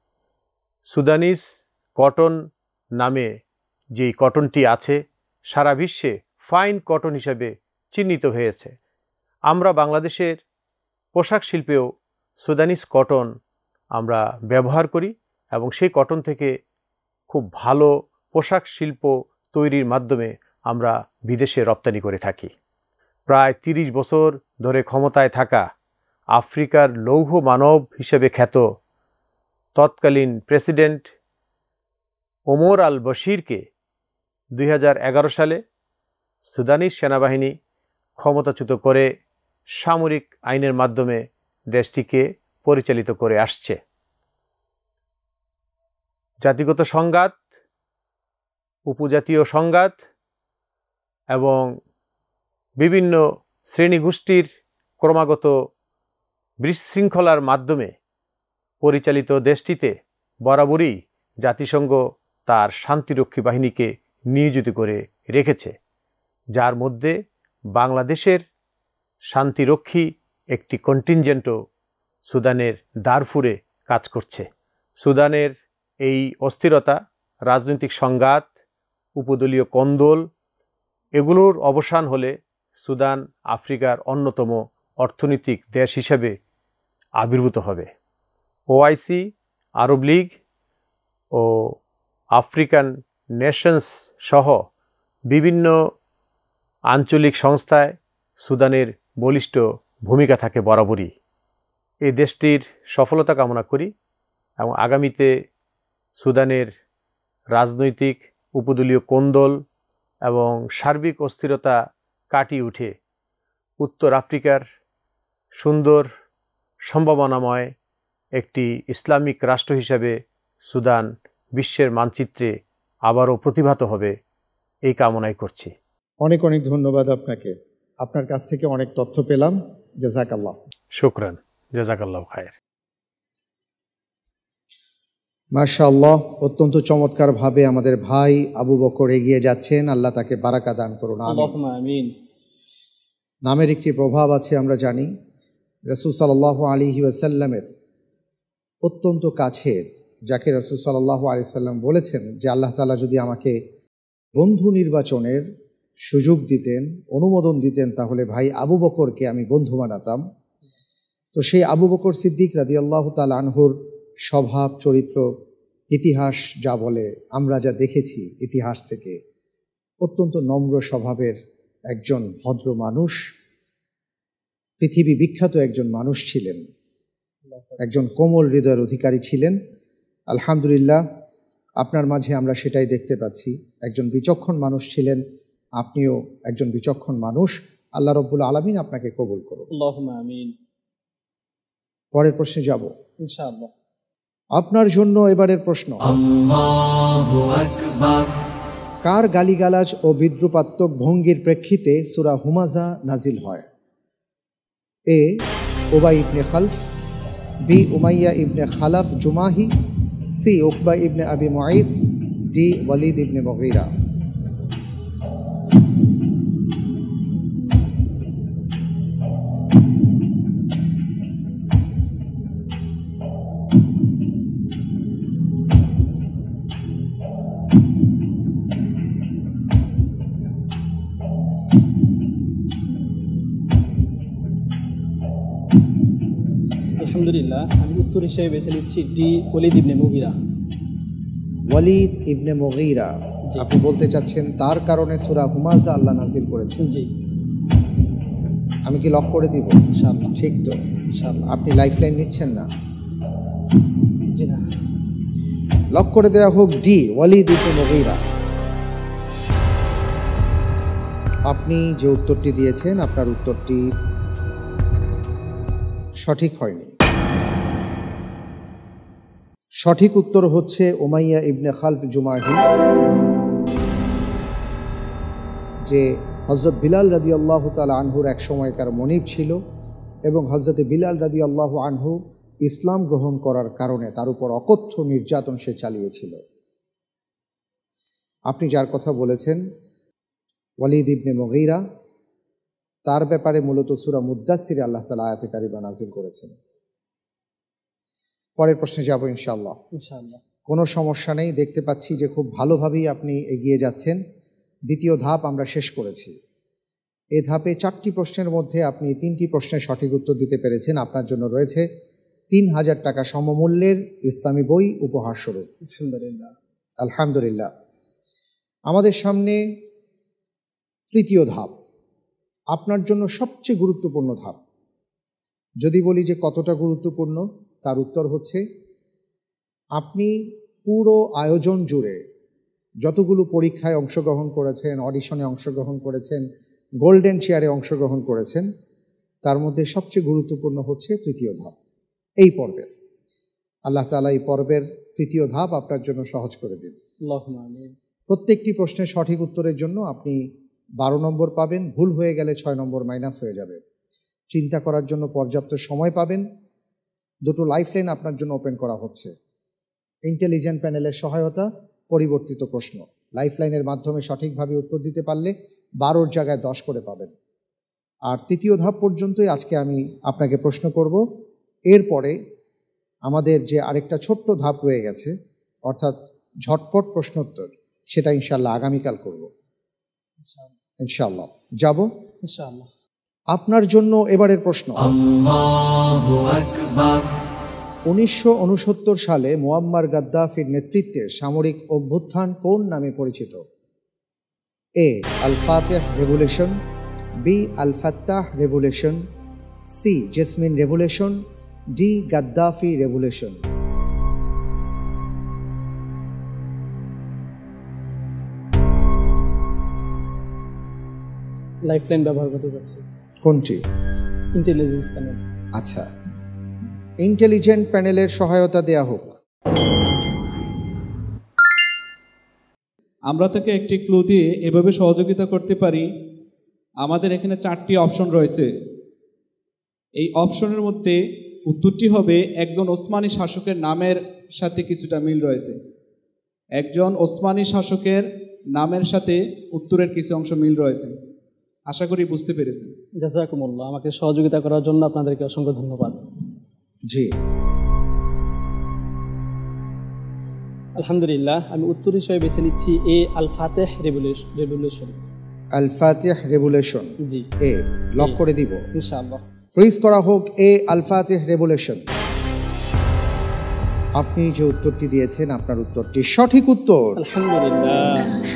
সুদানিজ কটন নামে যেই কটনটি আছে সারা বিশ্বে ফাইন কটন হিসাবে চিহ্নিত হয়েছে। আমরা বাংলাদেশের পোশাক শিল্পেও সুদানিজ কটন আমরা ব্যবহার করি এবং সেই কটন থেকে খুব ভালো পোশাক শিল্প তৈরির মাধ্যমে আমরা বিদেশে রপ্তানি করে থাকি। প্রায় তিরিশ বছর ধরে ক্ষমতায় থাকা আফ্রিকার লৌহ মানব হিসেবে খ্যাত তৎকালীন প্রেসিডেন্ট ওমর আল বশিরকে দুই হাজার এগারো সালে সুদানিজ সেনাবাহিনী ক্ষমতাচ্যুত করে সামরিক আইনের মাধ্যমে দেশটিকে পরিচালিত করে আসছে। জাতিগত সংঘাত, উপজাতীয় সংঘাত এবং বিভিন্ন শ্রেণীগোষ্ঠীর ক্রমাগত বিশৃঙ্খলার মাধ্যমে পরিচালিত দেশটিতে বরাবরই জাতিসংঘ তার শান্তিরক্ষী বাহিনীকে নিয়োজিত করে রেখেছে, যার মধ্যে বাংলাদেশের শান্তিরক্ষী একটি কন্টিনজেন্টও সুদানের দারফুরে কাজ করছে। সুদানের এই অস্থিরতা, রাজনৈতিক সংঘাত, উপদলীয় কোন্দল এগুলোর অবসান হলে সুদান আফ্রিকার অন্যতম অর্থনৈতিক দেশ হিসেবে আবির্ভূত হবে। ওআইসি, আরব লীগ ও আফ্রিকান নেশনস সহ বিভিন্ন আঞ্চলিক সংস্থায় সুদানের বলিষ্ঠ ভূমিকা থাকে বরাবরই। এই দেশটির সফলতা কামনা করি এবং আগামীতে সুদানের রাজনৈতিক উপদলীয় কোন্দল এবং সার্বিক অস্থিরতা কাটিয়ে উঠে উত্তর আফ্রিকার সুন্দর সম্ভাবনাময় একটি ইসলামিক রাষ্ট্র হিসাবে সুদান বিশ্বের মানচিত্রে আবারও প্রতিভাত হবে, এই কামনাই করছি। অনেক অনেক ধন্যবাদ আপনাকে। আপনার কাছ থেকে অনেক তথ্য পেলাম। জাযাকাল্লাহ। শুকরান, জাযাকাল্লাহ খায়ের। মাশাআল্লাহ, অত্যন্ত চমৎকারভাবে আমাদের ভাই আবু বকর এগিয়ে যাচ্ছেন। আল্লাহ তাকে বারাকা দান করুন। আল্লাহুম্মা আমিন। নামের একটি প্রভাব আছে আমরা জানি। রাসূল সাল্লাল্লাহু আলাইহি ওয়াসাল্লামের অত্যন্ত কাছের, যাকে রাসূল সাল্লাল্লাহু আলাইহি ওয়াসাল্লাম বলেছেন যে আল্লাহ তাআলা যদি আমাকে বন্ধু নির্বাচনের সুযোগ দিতেন, অনুমোদন দিতেন, তাহলে ভাই আবু বকরকে আমি বন্ধু বানাতাম। তো সেই আবু বকর সিদ্দিক রাদিয়াল্লাহু তাআলা আনহুর স্বভাব, চরিত্র, ইতিহাস যা বলে, আমরা যা দেখেছি ইতিহাস থেকে, অত্যন্ত নম্র স্বভাবের একজন ভদ্র মানুষ, পৃথিবী বিখ্যাত একজন মানুষ ছিলেন, একজন কোমল হৃদয়ের অধিকারী ছিলেন। আলহামদুলিল্লাহ, আপনার মাঝে আমরা সেটাই দেখতে পাচ্ছি। একজন বিচক্ষণ মানুষ ছিলেন, আপনিও একজন বিচক্ষণ মানুষ। আল্লাহ রাব্বুল আলামিন আপনাকে কবুল করুন। আল্লাহুম্মা আমিন। পরের প্রশ্নে যাব ইনশাআল্লাহ। আপনার জন্য এবারের প্রশ্ন, আল্লাহু আকবার। কার গালিগালাজ ও বিদ্রুপাত্মক ভঙ্গির প্রেক্ষিতে সূরা হুমাযা নাজিল হয়? এ উবাই ইবনে খালফ, বি উমাইয়া ইবনে খালাফ জুমাহি, সি উকবা ইবনে আবি মুআইদ, ডি ওয়ালিদ ইবনে মুগীরা। আলহামদুলিল্লাহ, আমি উত্তর হিসেবে বেছে নিচ্ছি ডি ওয়ালিদ ইবনে মুগীরা। ওয়ালিদ ইবনে মুগীরা, আপনি বলতে চাচ্ছেন তার কারণে সূরা হুমাযা আল্লাহ নাযিল করেছেন? জি। আমি কি লক করে দিব? ইনশাআল্লাহ। ঠিক তো? ইনশাআল্লাহ। আপনি লাইফলাইন নিচ্ছেন না? জি না। লক করে দেওয়া হোক ডি ওয়ালিদ ইবনে মুগীরা। আপনি যে উত্তরটি দিয়েছেন আপনার উত্তরটি সঠিক হয়নি। সঠিক উত্তর হচ্ছে উমাইয়া ইবনে খালফ জুমাহি, যে হযরত বিলাল রাদিয়াল্লাহু তাআলা আনহুর এক সময়কার মনিব ছিল এবং হযরত বিলাল রাদিয়াল্লাহু আনহু ইসলাম গ্রহণ করার কারণে তার উপর অকথ্য নির্যাতন সে চালিয়েছিল। আপনি যার কথা বলেছেন ওয়ালিদ ইবনে মুগীরা, তার ব্যাপারে মূলত সূরা মুদ্দাসসিরে আল্লাহ তাআলা আয়াতে কারিমা নাযিল করেছেন। পরের প্রশ্নে যাব ইনশাআল্লাহ। ইনশাআল্লাহ। কোনো সমস্যা নেই, দেখতে পাচ্ছি যে খুব ভালোভাবেই আপনি এগিয়ে যাচ্ছেন। দ্বিতীয় ধাপ আমরা শেষ করেছি। এই ধাপে চারটি প্রশ্নের মধ্যে আপনি তিনটি প্রশ্নের সঠিক উত্তর দিতে পেরেছেন। আপনার জন্য রয়েছে তিন হাজার টাকা সমমূল্যের ইসলামী বই উপহার স্বরূপ। আলহামদুলিল্লাহ। আলহামদুলিল্লাহ। আমাদের সামনে তৃতীয় ধাপ, আপনার জন্য সবচেয়ে গুরুত্বপূর্ণ ধাপ। যদি বলি যে কতটা গুরুত্বপূর্ণ, তার উত্তর হচ্ছে আপনি পুরো আয়োজন জুড়ে যতগুলো পরীক্ষায় অংশগ্রহণ করেছেন, অডিশনে অংশগ্রহণ করেছেন, গোল্ডেন চেয়ারে অংশগ্রহণ করেছেন, তার মধ্যে সবচেয়ে গুরুত্বপূর্ণ হচ্ছে তৃতীয় ধাপ এই পর্বের। আল্লাহ তাআলা এই পর্বের তৃতীয় ধাপ আপনার জন্য সহজ করে দিন। আল্লাহুম্মা আমিন। প্রত্যেকটি প্রশ্নের সঠিক উত্তরের জন্য আপনি বারো নম্বর পাবেন, ভুল হয়ে গেলে ছয় নম্বর মাইনাস হয়ে যাবে। চিন্তা করার জন্য পর্যাপ্ত সময় পাবেন। দুটো লাইফলাইন আপনার জন্য ওপেন করা হচ্ছে। ইন্টেলিজেন্ট প্যানেলের সহায়তা, পরিবর্তিত প্রশ্ন। লাইফলাইনের মাধ্যমে সঠিকভাবে উত্তর দিতে পারলে বারোর জায়গায় দশ করে পাবেন। আর তৃতীয় ধাপ পর্যন্তই আজকে আমি আপনাকে প্রশ্ন করব। এরপরে আমাদের যে আরেকটা ছোট্ট ধাপ রয়ে গেছে, অর্থাৎ ঝটপট প্রশ্নোত্তর, সেটা ইনশাআল্লাহ আগামীকাল করব। ইনশাআল্লাহ যাব ইনশাআল্লাহ। আপনার জন্য এবারের প্রশ্ন। আল্লাহু আকবার। উনিশশো উনসত্তর সালে মুয়াম্মার গাদ্দাফির নেতৃত্বে সামরিক অভ্যুত্থান কোন নামে পরিচিত? এ আল ফাতেহ রেভলিউশন, বি আল ফাত্তাহ revolution, C Jasmine revolution, D Gaddafi revolution. Lifeline ব্যবহার করতে যাচ্ছি। কোনটি? Intelligence panel. আচ্ছা, ইন্টেলিজেন্ট প্যানেলের সহায়তা দেয়া হোক। আমরা তাকে একটি ক্লু দিয়ে এভাবে সহযোগিতা করতে পারি। আমাদের এখানে চারটি অপশন রয়েছে। এই অপশনের মধ্যে উত্তরটি হবে একজন ওসমানী শাসকের নামের সাথে কিছুটা মিল রয়েছে। একজন ওসমানী শাসকের নামের সাথে উত্তরের কিছু অংশ মিল রয়েছে। আশা করি বুঝতে পেরেছেন। জাযাকুমুল্লাহ। আমাকে সহযোগিতা করার জন্য আপনাদেরকে অসংখ্য ধন্যবাদ। জি, আলহামদুলিল্লাহ। আমি উত্তর হিসেবে বেছে নিচ্ছি এ আল ফাতেহ রেভলিউশন। আল ফাতেহ রেভলিউশন। জি। এ লক করে দিব ইনশাআল্লাহ। ফ্রিজ করা হোক এ আল ফাতেহ রেভলিউশন। আপনি যে উত্তরটি দিয়েছেন আপনার উত্তরটি সঠিক উত্তর। আলহামদুলিল্লাহ।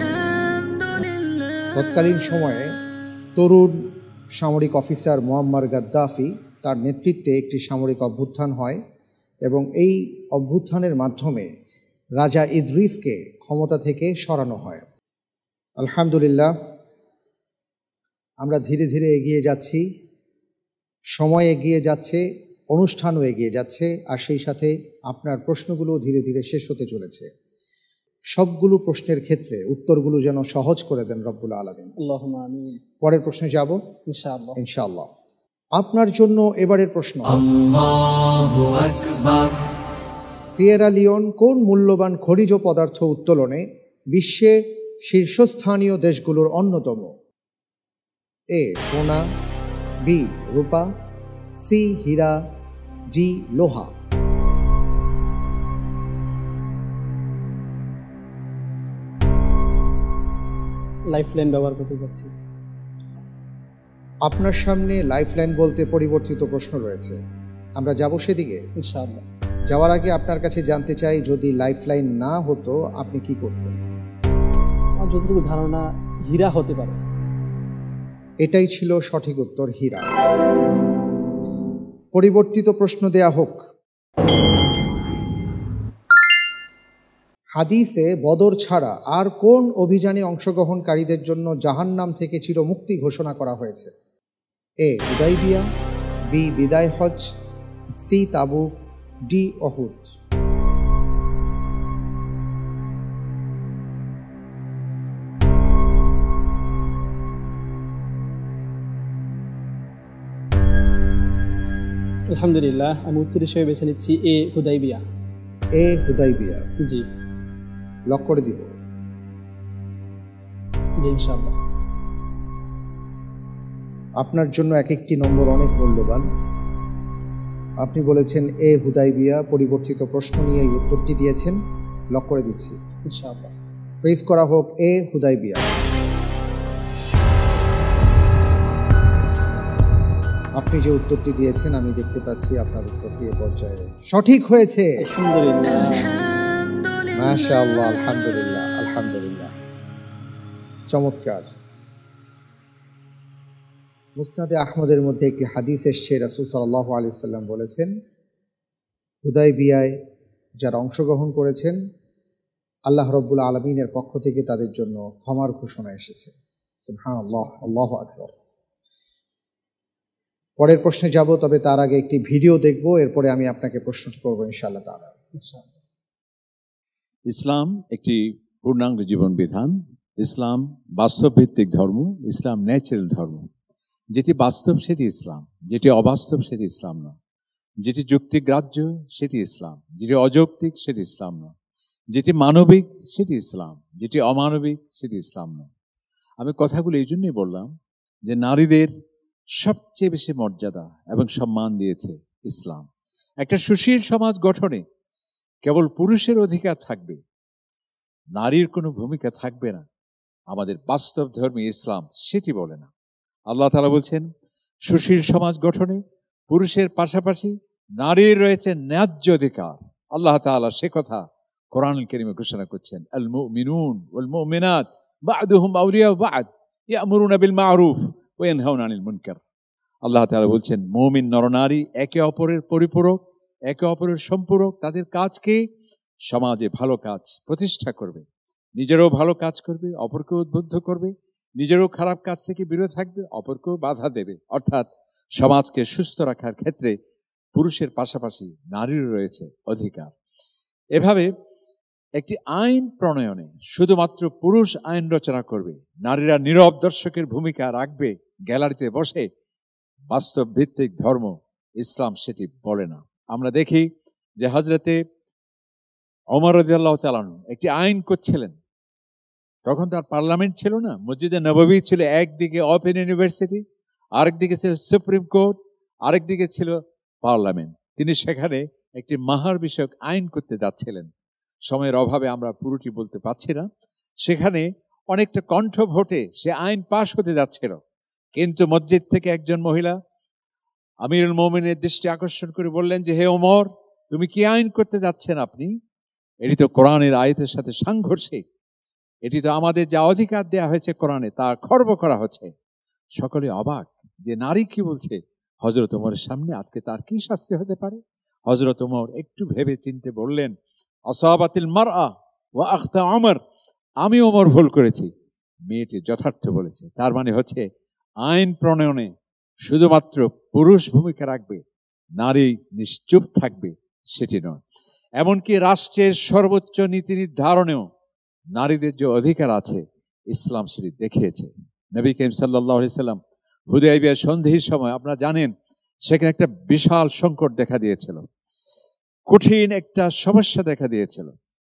তৎকালীন সময়ে তরুণ সামরিক অফিসার মুয়াম্মার গাদ্দাফি, তার নেতৃত্বে একটি সামরিক অভ্যুত্থান হয় এবং এই অভ্যুত্থানের মাধ্যমে রাজা ইদ্রিসকে ক্ষমতা থেকে সরানো হয়। আলহামদুলিল্লাহ, আমরা ধীরে ধীরে এগিয়ে যাচ্ছি, সময় এগিয়ে যাচ্ছে, অনুষ্ঠানও এগিয়ে যাচ্ছে, আর সেই সাথে আপনার প্রশ্নগুলো ধীরে ধীরে শেষ হতে চলেছে। সবগুলো প্রশ্নের ক্ষেত্রে উত্তরগুলো যেন সহজ করে দেন রব্বুল আলামিন। আল্লাহুম্মা আমিন। পরের প্রশ্নে যাব ইনশাআল্লাহ। ইনশাআল্লাহ। আপনার জন্য এবারের প্রশ্ন, Allahu Akbar. সিয়েরা লিওন কোন মূল্যবান খনিজ পদার্থ উত্তোলনে বিশ্বে শীর্ষস্থানীয় দেশগুলোর অন্যতম? এ সোনা, বি রূপা, সি হীরা, ডি লোহা। লাইফলাইন ব্যবহার করতে যাচ্ছি। আপনার সামনে লাইফলাইন বলতে পরিবর্তিত প্রশ্ন রয়েছে, আমরা যাব সেদিকে। ইনশাআল্লাহ। যাওয়ার আগে আপনার কাছে জানতে চাই, যদি লাইফলাইন না হতো আপনি কি করতেন? আমার যতটুকু ধারণা হীরা হতে পারে। এটাই ছিল সঠিক উত্তর, হীরা। পরিবর্তিত প্রশ্ন দেয়া হোক। হাদিসে বদর ছাড়া আর কোন অভিযানে অংশগ্রহণকারীদের জন্য জাহান্নাম থেকে চিরমুক্তি ঘোষণা করা হয়েছে? এ হুদাইবিয়া, বি বিদায় হজ, সি তাবুক, ডি অহুদ। আলহামদুলিল্লাহ, আমি উত্তর হিসেবে বেছে নিচ্ছি এ হুদাইবিয়া। এ হুদাইবিয়া। জি লক করে দিব। জি ইনশাআল্লাহ। আপনার জন্য এক একটি নম্বর অনেক মূল্যবান। আপনি বলেছেন এ হুদাইবিয়া, পরিবর্তিত প্রশ্ন নিয়ে এই উত্তরটি দিয়েছেন। লক করে দিচ্ছি। ইনশাআল্লাহ। ফ্রিজ করা হোক এ হুদাইবিয়া। আপনি যে উত্তরটি দিয়েছেন আমি দেখতে পাচ্ছি আপনার উত্তরটি এ পর্যায়ে সঠিক হয়েছে। আলহামদুলিল্লাহ। মাশাআল্লাহ, আলহামদুলিল্লাহ, আলহামদুলিল্লাহ, চমৎকার। মুসনাদে আহমদের মধ্যে একটি হাদিস এসছে, রাসূল সাল্লাল্লাহু আলাইহি সাল্লাম বলেছেন, হুদাইবিয়ায় যারা অংশগ্রহণ করেছেন আল্লাহ রাব্বুল আলামিনের পক্ষ থেকে তাদের জন্য ক্ষমার ঘোষণা এসেছে। সুবহানাল্লাহ, আল্লাহু আকবার। পরের প্রশ্নে যাব, তবে তার আগে একটি ভিডিও দেখব, এরপরে আমি আপনাকে প্রশ্নটি করব ইনশাআল্লাহ তাআলা। ইসলাম একটি পূর্ণাঙ্গ জীবন বিধান। ইসলাম বাস্তবভিত্তিক ধর্ম। ইসলাম ন্যাচারাল ধর্ম। যেটি বাস্তব সেটি ইসলাম, যেটি অবাস্তব সেটি ইসলাম নয়। যেটি যুক্তিগ্রাহ্য সেটি ইসলাম, যেটি অযৌক্তিক সেটি ইসলাম নয়। যেটি মানবিক সেটি ইসলাম, যেটি অমানবিক সেটি ইসলাম নয়। আমি কথাগুলো এই জন্যই বললাম যে নারীদের সবচেয়ে বেশি মর্যাদা এবং সম্মান দিয়েছে ইসলাম। একটা সুশীল সমাজ গঠনে কেবল পুরুষের অধিকার থাকবে, নারীর কোনো ভূমিকা থাকবে না, আমাদের বাস্তব ধর্মী ইসলাম সেটি বলে না। আল্লাহ তাআলা বলছেন, সুশীল সমাজ গঠনে পুরুষের পাশাপাশি নারীর রয়েছে ন্যায্য অধিকার। আল্লাহ তাআলা সে কথা কোরআনুল কারীমে ঘোষণা করছেন, আল মুমিনুন ওয়াল মুমিনাত বা'দুহুম আউলিয়াউ বা'দ ইয়ামুরুনা বিল মা'রুফ ওয়া ইয়ানহাউনা আনিল মুনকার। আল্লাহ তাআলা বলছেন, মুমিন নরনারী একে অপরের পরিপূরক, একে অপরের সম্পূরক। তাদের কাজকে সমাজে ভালো কাজ প্রতিষ্ঠা করবে, নিজেরও ভালো কাজ করবে, অপরকে উদ্বুদ্ধ করবে, নিজেরও খারাপ কাজ থেকে বিরত থাকবে, অপরকেও বাধা দেবে। অর্থাৎ সমাজকে সুস্থ রাখার ক্ষেত্রে পুরুষের পাশাপাশি নারীরও রয়েছে অধিকার। এভাবে একটি আইন প্রণয়নে শুধুমাত্র পুরুষ আইন রচনা করবে, নারীরা নীরব দর্শকের ভূমিকা রাখবে গ্যালারিতে বসে, বাস্তব ভিত্তিক ধর্ম ইসলাম সেটি বলে না। আমরা দেখি যে হযরতে ওমর রাদিয়াল্লাহু তাআলা আনহু একটি আইন করছিলেন, তখন তার পার্লামেন্ট ছিল না, মসজিদে নববী ছিল একদিকে ওপেন ইউনিভার্সিটি, আরেকদিকে ছিল সুপ্রিম কোর্ট, আরেকদিকে ছিল পার্লামেন্ট। তিনি সেখানে একটি মাহার বিষয়ক আইন করতে যাচ্ছিলেন। সময়ের অভাবে আমরা পুরোটি বলতে পারছি না। সেখানে অনেকটা কণ্ঠ ভোটে সে আইন পাশ হতে যাচ্ছিল, কিন্তু মসজিদ থেকে একজন মহিলা আমিরুল মুমিনের দৃষ্টি আকর্ষণ করে বললেন যে, হে ওমর, তুমি কি আইন করতে যাচ্ছেন আপনি? এটি তো কোরআনের আয়াতের সাথে সাংঘর্ষিক, এটি তো আমাদের যা অধিকার দেয়া হয়েছে কোরআনে তা খর্ব করা হচ্ছে। সকলে অবাক যে নারী কি বলছে। হযরত ওমরের সামনে আজকে তার কি শাস্তি হতে পারে? হযরত ওমর একটু ভেবে চিনতে বললেন, আসাবাতিল মারআ ওয়া আখতা ওমর, আমি ওমর ভুল করেছি, মেয়েটি যথার্থ বলেছে। তার মানে হচ্ছে আইন প্রণয়নে শুধুমাত্র পুরুষ ভূমিকা রাখবে, নারী নিশ্চুপ থাকবে সেটি নয়। এমনকি রাষ্ট্রের সর্বোচ্চ নীতি নির্ধারণেও নারীদের যে অধিকার আছে ইসলাম সেটি দেখিয়েছে। নবী করিম সাল্লাল্লাহু আলাইহি সাল্লাম হুদায়বিয়া সন্ধির সময় আপনারা জানেন সেখানে একটা বিশাল সংকট দেখা দিয়েছিল, কঠিন একটা সমস্যা দেখা দিয়েছিল।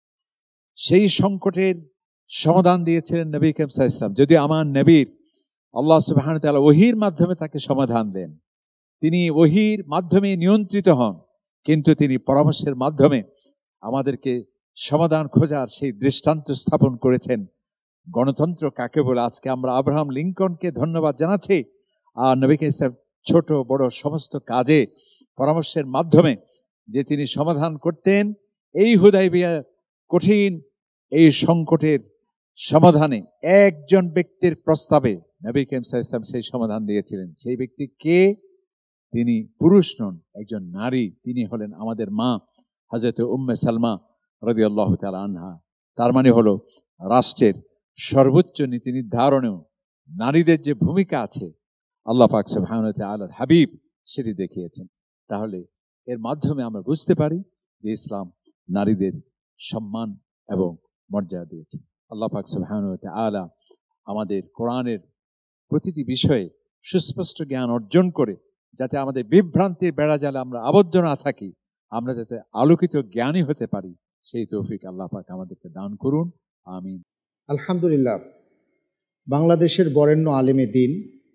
সেই সংকটের সমাধান দিয়েছিলেন নবী করিম সাল্লাল্লাহু আলাইহি ওয়াসাল্লাম। যদি আমার নবীর আল্লাহ সুবহানাহু ওয়া তাআলা ওহীর মাধ্যমে তাকে সমাধান দেন, তিনি ওহীর মাধ্যমে নিয়ন্ত্রিত হন, কিন্তু তিনি পরামর্শের মাধ্যমে আমাদেরকে সমাধান খোঁজার সেই দৃষ্টান্ত স্থাপন করেছেন। গণতন্ত্র কাকে বলে আজকে আমরা আব্রাহাম লিঙ্কনকে ধন্যবাদ জানাচ্ছি। আর নবী করিম সাল্লাল্লাহু আলাইহি ওয়াসাল্লাম ছোট বড় সমস্ত কাজে পরামর্শের মাধ্যমে যে তিনি সমাধান করতেন, এই হুদায়বিয়া কঠিন এই সংকটের সমাধানে একজন ব্যক্তির প্রস্তাবে নবী করিম সাল্লাল্লাহু আলাইহি ওয়াসাল্লাম সেই সমাধান দিয়েছিলেন। সেই ব্যক্তি কে? তিনি পুরুষ নন, একজন নারী। তিনি হলেন আমাদের মা হযরত উম্মে সালমা রাদিয়াল্লাহু তাআলা আনহা। তার মানে হলো রাষ্ট্রের সর্বোচ্চ নীতি নির্ধারণেও নারীদের যে ভূমিকা আছে আল্লাহ পাক সুবহানাহু ওয়া তাআলার হাবিব সেটি দেখিয়েছেন। তাহলে এর মাধ্যমে আমরা বুঝতে পারি যে ইসলাম নারীদের সম্মান এবং মর্যাদা দিয়েছে। আল্লাহ পাক সুবহানাহু ওয়া তাআলা আমাদের কোরআনের প্রতিটি বিষয়ে সুস্পষ্ট জ্ঞান অর্জন করে যাতে আমাদের বিভ্রান্তির বেড়াজালে আমরা আবদ্ধ না থাকি, আমরা যাতে আলোকিত জ্ঞানী হতে পারি, সেই তৌফিক আল্লাহ পাক আমাদেরকে দান করুন। আমিন। আলহামদুলিল্লাহ। বাংলাদেশের বরেণ্য আলেমে দ্বীন,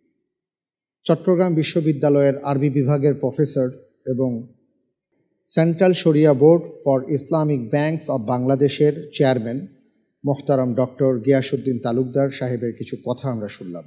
চট্টগ্রাম বিশ্ববিদ্যালয়ের আরবি বিভাগের প্রফেসর এবং সেন্ট্রাল শরিয়া board for Islamic banks of বাংলাদেশের চেয়ারম্যান মোহতারাম ডক্টর গিয়াসউদ্দিন তালুকদার সাহেবের কিছু কথা আমরা শুনলাম।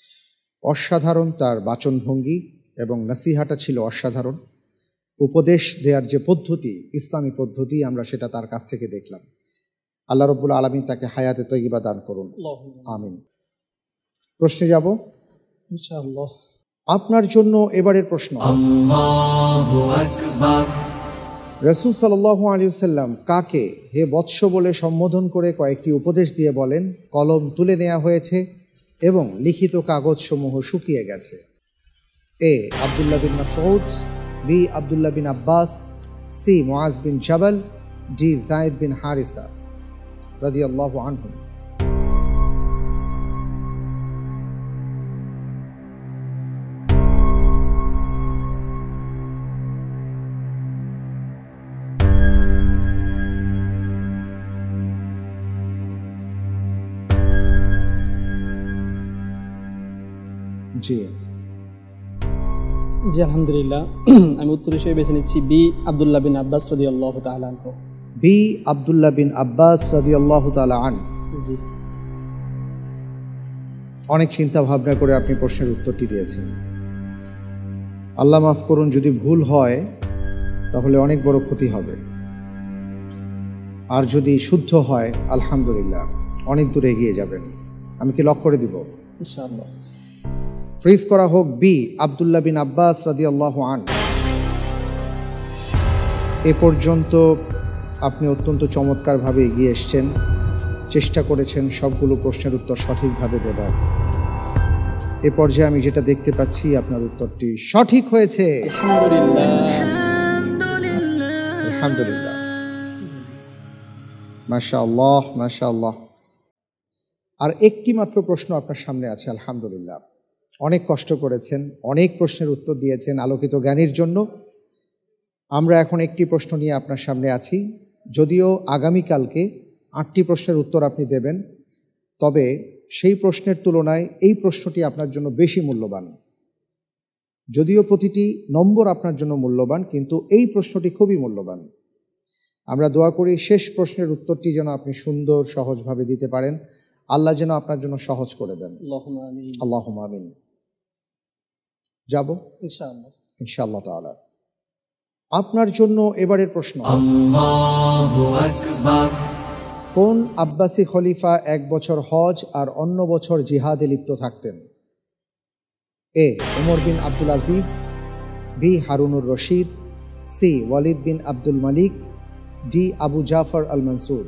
অসাধারণ তার বাচনভঙ্গি এবং নসিহাটা ছিল অসাধারণ। উপদেশ দেওয়ার যে পদ্ধতি, ইসলামী পদ্ধতি, আমরা সেটা তার কাছ থেকে দেখলাম। আল্লাহ রব্বুল আলামিন তাকে হায়াতে তয়্যিবা দান করুন, আমিন। প্রশ্নে যাব ইনশাআল্লাহ। আপনার জন্য এবারের প্রশ্ন, আল্লাহু আকবার। রাসূল সাল্লাল্লাহু আলাইহি ওয়াসাল্লাম কাকে হে বৎস বলে সম্বোধন করে কয়েকটি উপদেশ দিয়ে বলেন, কলম তুলে নেওয়া হয়েছে এবং লিখিত কাগজসমূহ শুকিয়ে গেছে? A Abdullah bin Masud, B Abdullah bin Abbas, C Muaz bin Jabal, D Zayed বিন হারিসা রাদিয়াল্লাহু আনহু। জি জি আলহামদুলিল্লাহ। আমি উত্তর হিসেবে বেছে নিচ্ছি বি আব্দুল্লাহ বিন আব্বাস রাদিয়াল্লাহু তাআলা আনহু। বি আব্দুল্লাহ বিন আব্বাস রাদিয়াল্লাহু তাআলা আন। জি, অনেক চিন্তা ভাবনা করে আপনি প্রশ্নের উত্তরটি দিয়েছেন। আল্লাহ মাফ করুন, যদি ভুল হয় তাহলে অনেক বড় ক্ষতি হবে, আর যদি শুদ্ধ হয় আলহামদুলিল্লাহ অনেক দূরে এগিয়ে যাবেন। আমি কি লক করে দিব? ইনশাআল্লাহ। ফ্রিজ করা হোক বি আব্দুল্লাহ বিন আব্বাস রাদিয়াল্লাহু আন। এ পর্যন্ত আপনি অত্যন্ত চমৎকারভাবে এগিয়ে এসছেন, চেষ্টা করেছেন সবগুলো প্রশ্নের উত্তর সঠিকভাবে দেবার। এ পর্যায়ে আমি যেটা দেখতে পাচ্ছি আপনার উত্তরটি সঠিক হয়েছে, আলহামদুলিল্লাহ। মাশাআল্লাহ মাশাআল্লাহ। আর একটি মাত্র প্রশ্ন আপনার সামনে আছে, আলহামদুলিল্লাহ। অনেক কষ্ট করেছেন, অনেক প্রশ্নের উত্তর দিয়েছেন আলোকিত জ্ঞানীর জন্য। আমরা এখন একটি প্রশ্ন নিয়ে আপনার সামনে আছি। যদিও আগামীকালকে আটটি প্রশ্নের উত্তর আপনি দেবেন, তবে সেই প্রশ্নের তুলনায় এই প্রশ্নটি আপনার জন্য বেশি মূল্যবান। যদিও প্রতিটি নম্বর আপনার জন্য মূল্যবান, কিন্তু এই প্রশ্নটি খুবই মূল্যবান। আমরা দোয়া করি শেষ প্রশ্নের উত্তরটি যেন আপনি সুন্দর সহজভাবে দিতে পারেন। আল্লাহ যেন আপনার জন্য সহজ করে দেন। আল্লাহুম্মা আমিন। আল্লাহুম্মা আমিন। যাব ইনশাআল্লাহ ইনশাআল্লাহ তাআলা। আপনার জন্য এবারের প্রশ্ন, আল্লাহু আকবার। কোন আব্বাসী খলিফা এক বছর হজ আর অন্য বছর জিহাদে লিপ্ত থাকতেন? A Umar bin Abdul Aziz, B Harunur Rashid, C Walid bin Abdul Malik, D Abu Jafar al Mansur.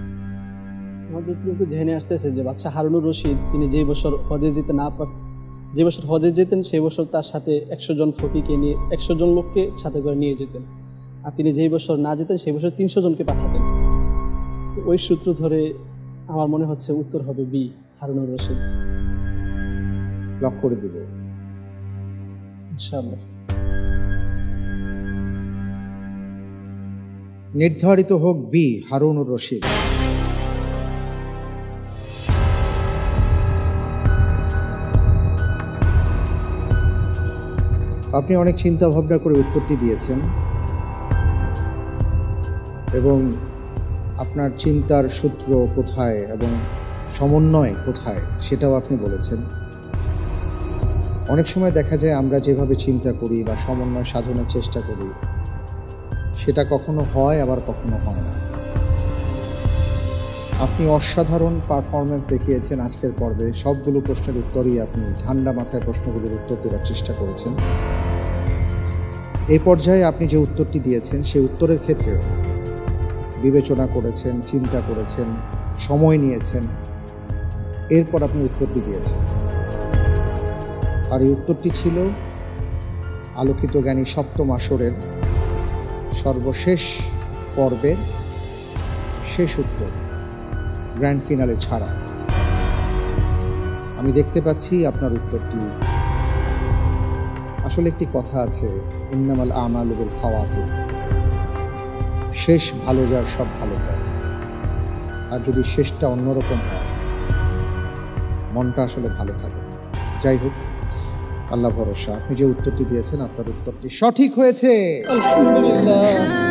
আমার যতটুকু জেনে আসতেছে যে বাদশাহ হারুনুর রশিদ তিনি যে বছর হজে যেতে না পার যে বছর হজে যেতেন সেই বছর তার সাথে একশো জন ফকিকে নিয়ে একশো জন লোককে সাথে করে নিয়ে যেতেন, আর তিনি যেই বছর না যেতেন সেই বছর তিনশো জনকে পাঠাতেন। ওই সূত্র ধরে আমার মনে হচ্ছে উত্তর হবে বি, হারুনুর রশিদ। লক করে দিব ইনশাআল্লাহ। নির্ধারিত হোক বি, হারুনুর রশিদ। আপনি অনেক চিন্তা ভাবনা করে উত্তরটি দিয়েছেন এবং আপনার চিন্তার সূত্র কোথায় এবং সমন্বয় কোথায় সেটাও আপনি বলেছেন। অনেক সময় দেখা যায় আমরা যেভাবে চিন্তা করি বা সমন্বয় সাধনের চেষ্টা করি সেটা কখনো হয় আবার কখনো হয় না। আপনি অসাধারণ পারফরমেন্স দেখিয়েছেন আজকের পর্বে। সবগুলো প্রশ্নের উত্তরই আপনি ঠান্ডা মাথায় প্রশ্নগুলোর উত্তর দেওয়ার চেষ্টা করেছেন। এই পর্যায়ে আপনি যে উত্তরটি দিয়েছেন সেই উত্তরের ক্ষেত্রেও বিবেচনা করেছেন, চিন্তা করেছেন, সময় নিয়েছেন, এরপর আপনি উত্তরটি দিয়েছেন। আর এই উত্তরটি ছিল আলোকিত জ্ঞানী সপ্তম আসরের সর্বশেষ পর্বের শেষ উত্তর, গ্র্যান্ড ফিনালে ছাড়া। আমি দেখতে পাচ্ছি আপনার উত্তরটি আসলে একটি কথা আছে, ইন্নামাল আমালু বিল খাওয়াতিম, শেষ ভালো যার সব ভালো তার। আর যদি শেষটা অন্যরকম হয় মনটা আসলে ভালো থাকে। যাই হোক, আল্লাহ ভরসা। আপনি যে উত্তরটি দিয়েছেন আপনার উত্তরটি সঠিক হয়েছে। আলহামদুলিল্লাহ,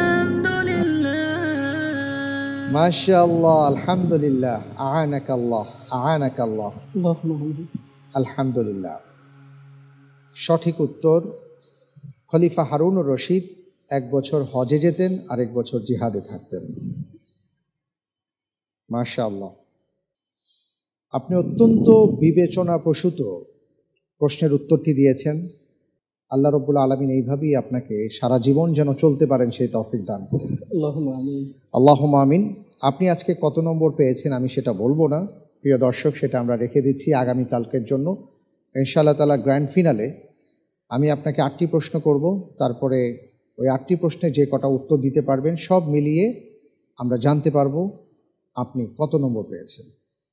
মাশাআল্লাহ, আলহামদুলিল্লাহ, আ'আনাকাল্লাহ, আ'আনাকাল্লাহ, আলহামদুলিল্লাহ। সঠিক উত্তর, খলিফা হারুনুর রশিদ এক বছর হজে যেতেন, আরেক বছর জিহাদে থাকতেন। মাশাআল্লাহ, আপনি অত্যন্ত বিবেচনাপ্রসূত প্রশ্নের উত্তরটি দিয়েছেন। আল্লাহ রাব্বুল আলামিন এইভাবেই আপনাকে সারা জীবন যেন চলতে পারেন সেই তৌফিক দান করুন। আল্লাহুম্মা আমিন। আল্লাহুম্মা আমিন। আপনি আজকে কত নম্বর পেয়েছেন আমি সেটা বলবো না, প্রিয় দর্শক, সেটা আমরা রেখে দিচ্ছি আগামীকালকের জন্য। ইনশাআল্লাহ তাআলা গ্র্যান্ড ফিনালে আমি আপনাকে আটটি প্রশ্ন করব, তারপরে ওই আটটি প্রশ্নে যে কটা উত্তর দিতে পারবেন সব মিলিয়ে আমরা জানতে পারবো আপনি কত নম্বর পেয়েছেন।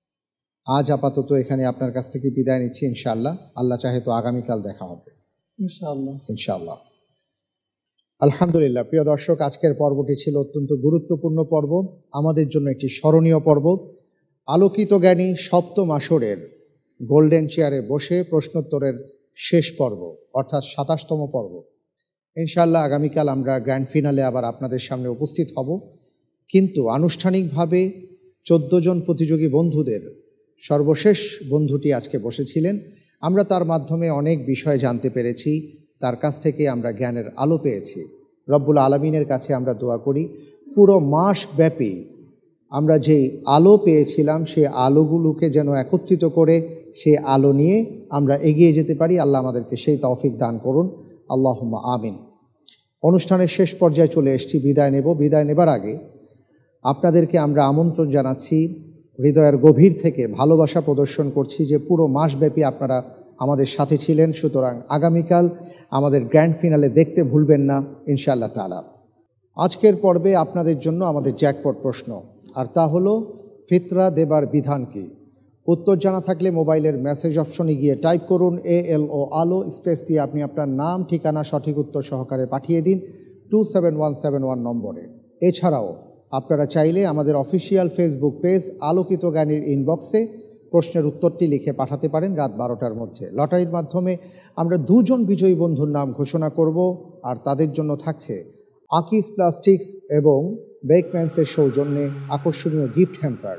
আজ আপাতত এখানে আপনার কাছ থেকে বিদায় নিচ্ছি ইনশাআল্লাহ। আল্লাহ চাহে তো আগামীকাল দেখা হবে ইনশাআল্লাহ ইনশাআল্লাহ। আলহামদুলিল্লাহ, প্রিয় দর্শক, আজকের পর্বটি ছিল অত্যন্ত গুরুত্বপূর্ণ পর্ব, আমাদের জন্য একটি স্মরণীয় পর্ব। আলোকিত জ্ঞানী সপ্তম আসরের গোল্ডেন চেয়ারে বসে প্রশ্নোত্তরের শেষ পর্ব, অর্থাৎ সাতাশতম পর্ব। ইনশাআল্লাহ আগামীকাল আমরা গ্র্যান্ড ফিনালে আবার আপনাদের সামনে উপস্থিত হব, কিন্তু আনুষ্ঠানিকভাবে চোদ্দ জন প্রতিযোগী বন্ধুদের সর্বশেষ বন্ধুটি আজকে বসেছিলেন। আমরা তার মাধ্যমে অনেক বিষয় জানতে পেরেছি, তার কাছ থেকে আমরা জ্ঞানের আলো পেয়েছি। রব্বুল আলামিনের কাছে আমরা দোয়া করি পুরো মাস ব্যাপী আমরা যেই আলো পেয়েছিলাম সেই আলোগুলোকে যেন একত্রিত করে সেই আলো নিয়ে আমরা এগিয়ে যেতে পারি। আল্লাহ আমাদেরকে সেই তৌফিক দান করুন, আল্লাহুম্মা আমিন। অনুষ্ঠানের শেষ পর্যায়ে চলে এসেছি, বিদায় নেব। বিদায় নেবার আগে আপনাদেরকে আমরা আমন্ত্রণ জানাচ্ছি, হৃদয়ের গভীর থেকে ভালোবাসা প্রদর্শন করছি যে পুরো মাসব্যাপী আপনারা আমাদের সাথে ছিলেন। সুতরাং আগামীকাল আমাদের গ্র্যান্ড ফিনালে দেখতে ভুলবেন না ইনশাআল্লাহ তাআলা। আজকের পর্বে আপনাদের জন্য আমাদের জ্যাকপট প্রশ্ন, আর তা হলো ফিতরা দেবার বিধান কি? উত্তর জানা থাকলে মোবাইলের মেসেজ অপশনে গিয়ে টাইপ করুন এ এল ও আলো স্পেস দিয়ে আপনি আপনার নাম, ঠিকানা, সঠিক উত্তর সহকারে পাঠিয়ে দিন two seven one seven one নম্বরে। এছাড়াও আপনারা চাইলে আমাদের অফিসিয়াল ফেসবুক পেজ আলোকিত জ্ঞানীর ইনবক্সে প্রশ্নের উত্তরটি লিখে পাঠাতে পারেন রাত বারোটার মধ্যে। লটারির মাধ্যমে আমরা দুজন বিজয়ী বন্ধুর নাম ঘোষণা করব, আর তাদের জন্য থাকছে আকিজ প্লাস্টিক্স এবং বেকম্যান্সের সৌজন্যে আকর্ষণীয় গিফট হ্যাম্পার।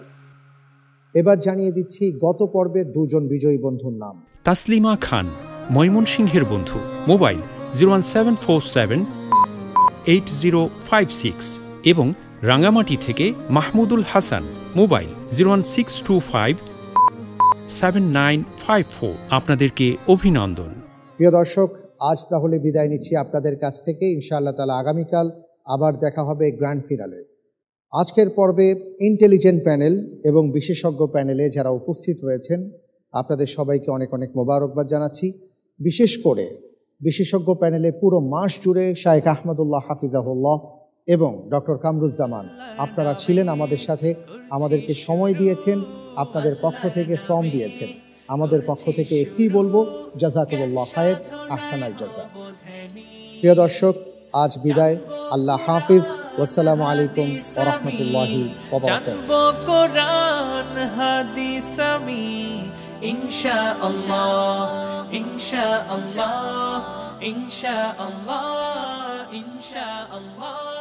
এবার জানিয়ে দিচ্ছি গত পর্বের দুজন বিজয়ী বন্ধুর নাম। তাসলিমা খান, ময়মনসিংহের বন্ধু, mobile zero one seven four seven eight zero five six, এবং রাঙ্গামাটি থেকে Mahmudul Hasan, mobile zero one six two five seven nine five four. আপনাদেরকে অভিনন্দন। প্রিয় দর্শক, আজ তাহলে বিদায় নিচ্ছি আপনাদের কাছ থেকে। ইনশাআল্লাহ তাআলা আগামীকাল আবার দেখা হবে গ্র্যান্ড ফিনালে। আজকের পর্বে ইন্টেলিজেন্ট প্যানেল এবং বিশেষজ্ঞ প্যানেলে যারা উপস্থিত হয়েছেন আপনাদের সবাইকে অনেক অনেক মোবারকবাদ জানাচ্ছি। বিশেষ করে বিশেষজ্ঞ প্যানেলে পুরো মাস জুড়ে শায়েখ আহমদুল্লাহ হাফিজাহুল্লাহ এবং ডক্টর কামরুজ্জামান আপনারা ছিলেন আমাদের সাথে, আমাদেরকে সময় দিয়েছেন, আপনাদের পক্ষ থেকে শ্রম দিয়েছেন। আমাদের পক্ষ থেকে একটিই বলবো, জাযাকুমুল্লাহ খায়ের, আহসানাল জাযা। প্রিয় দর্শক, আজ বিদায়। আল্লাহ হাফিজ। ওয়াসসালামু আলাইকুম ওয়া রাহমাতুল্লাহি ওয়া বারাকাতুহু। কোরআন হাদিস আমি ইনশাআল্লাহ ইনশাআল্লাহ ইনশাআল্লাহ ইনশাআল্লাহ।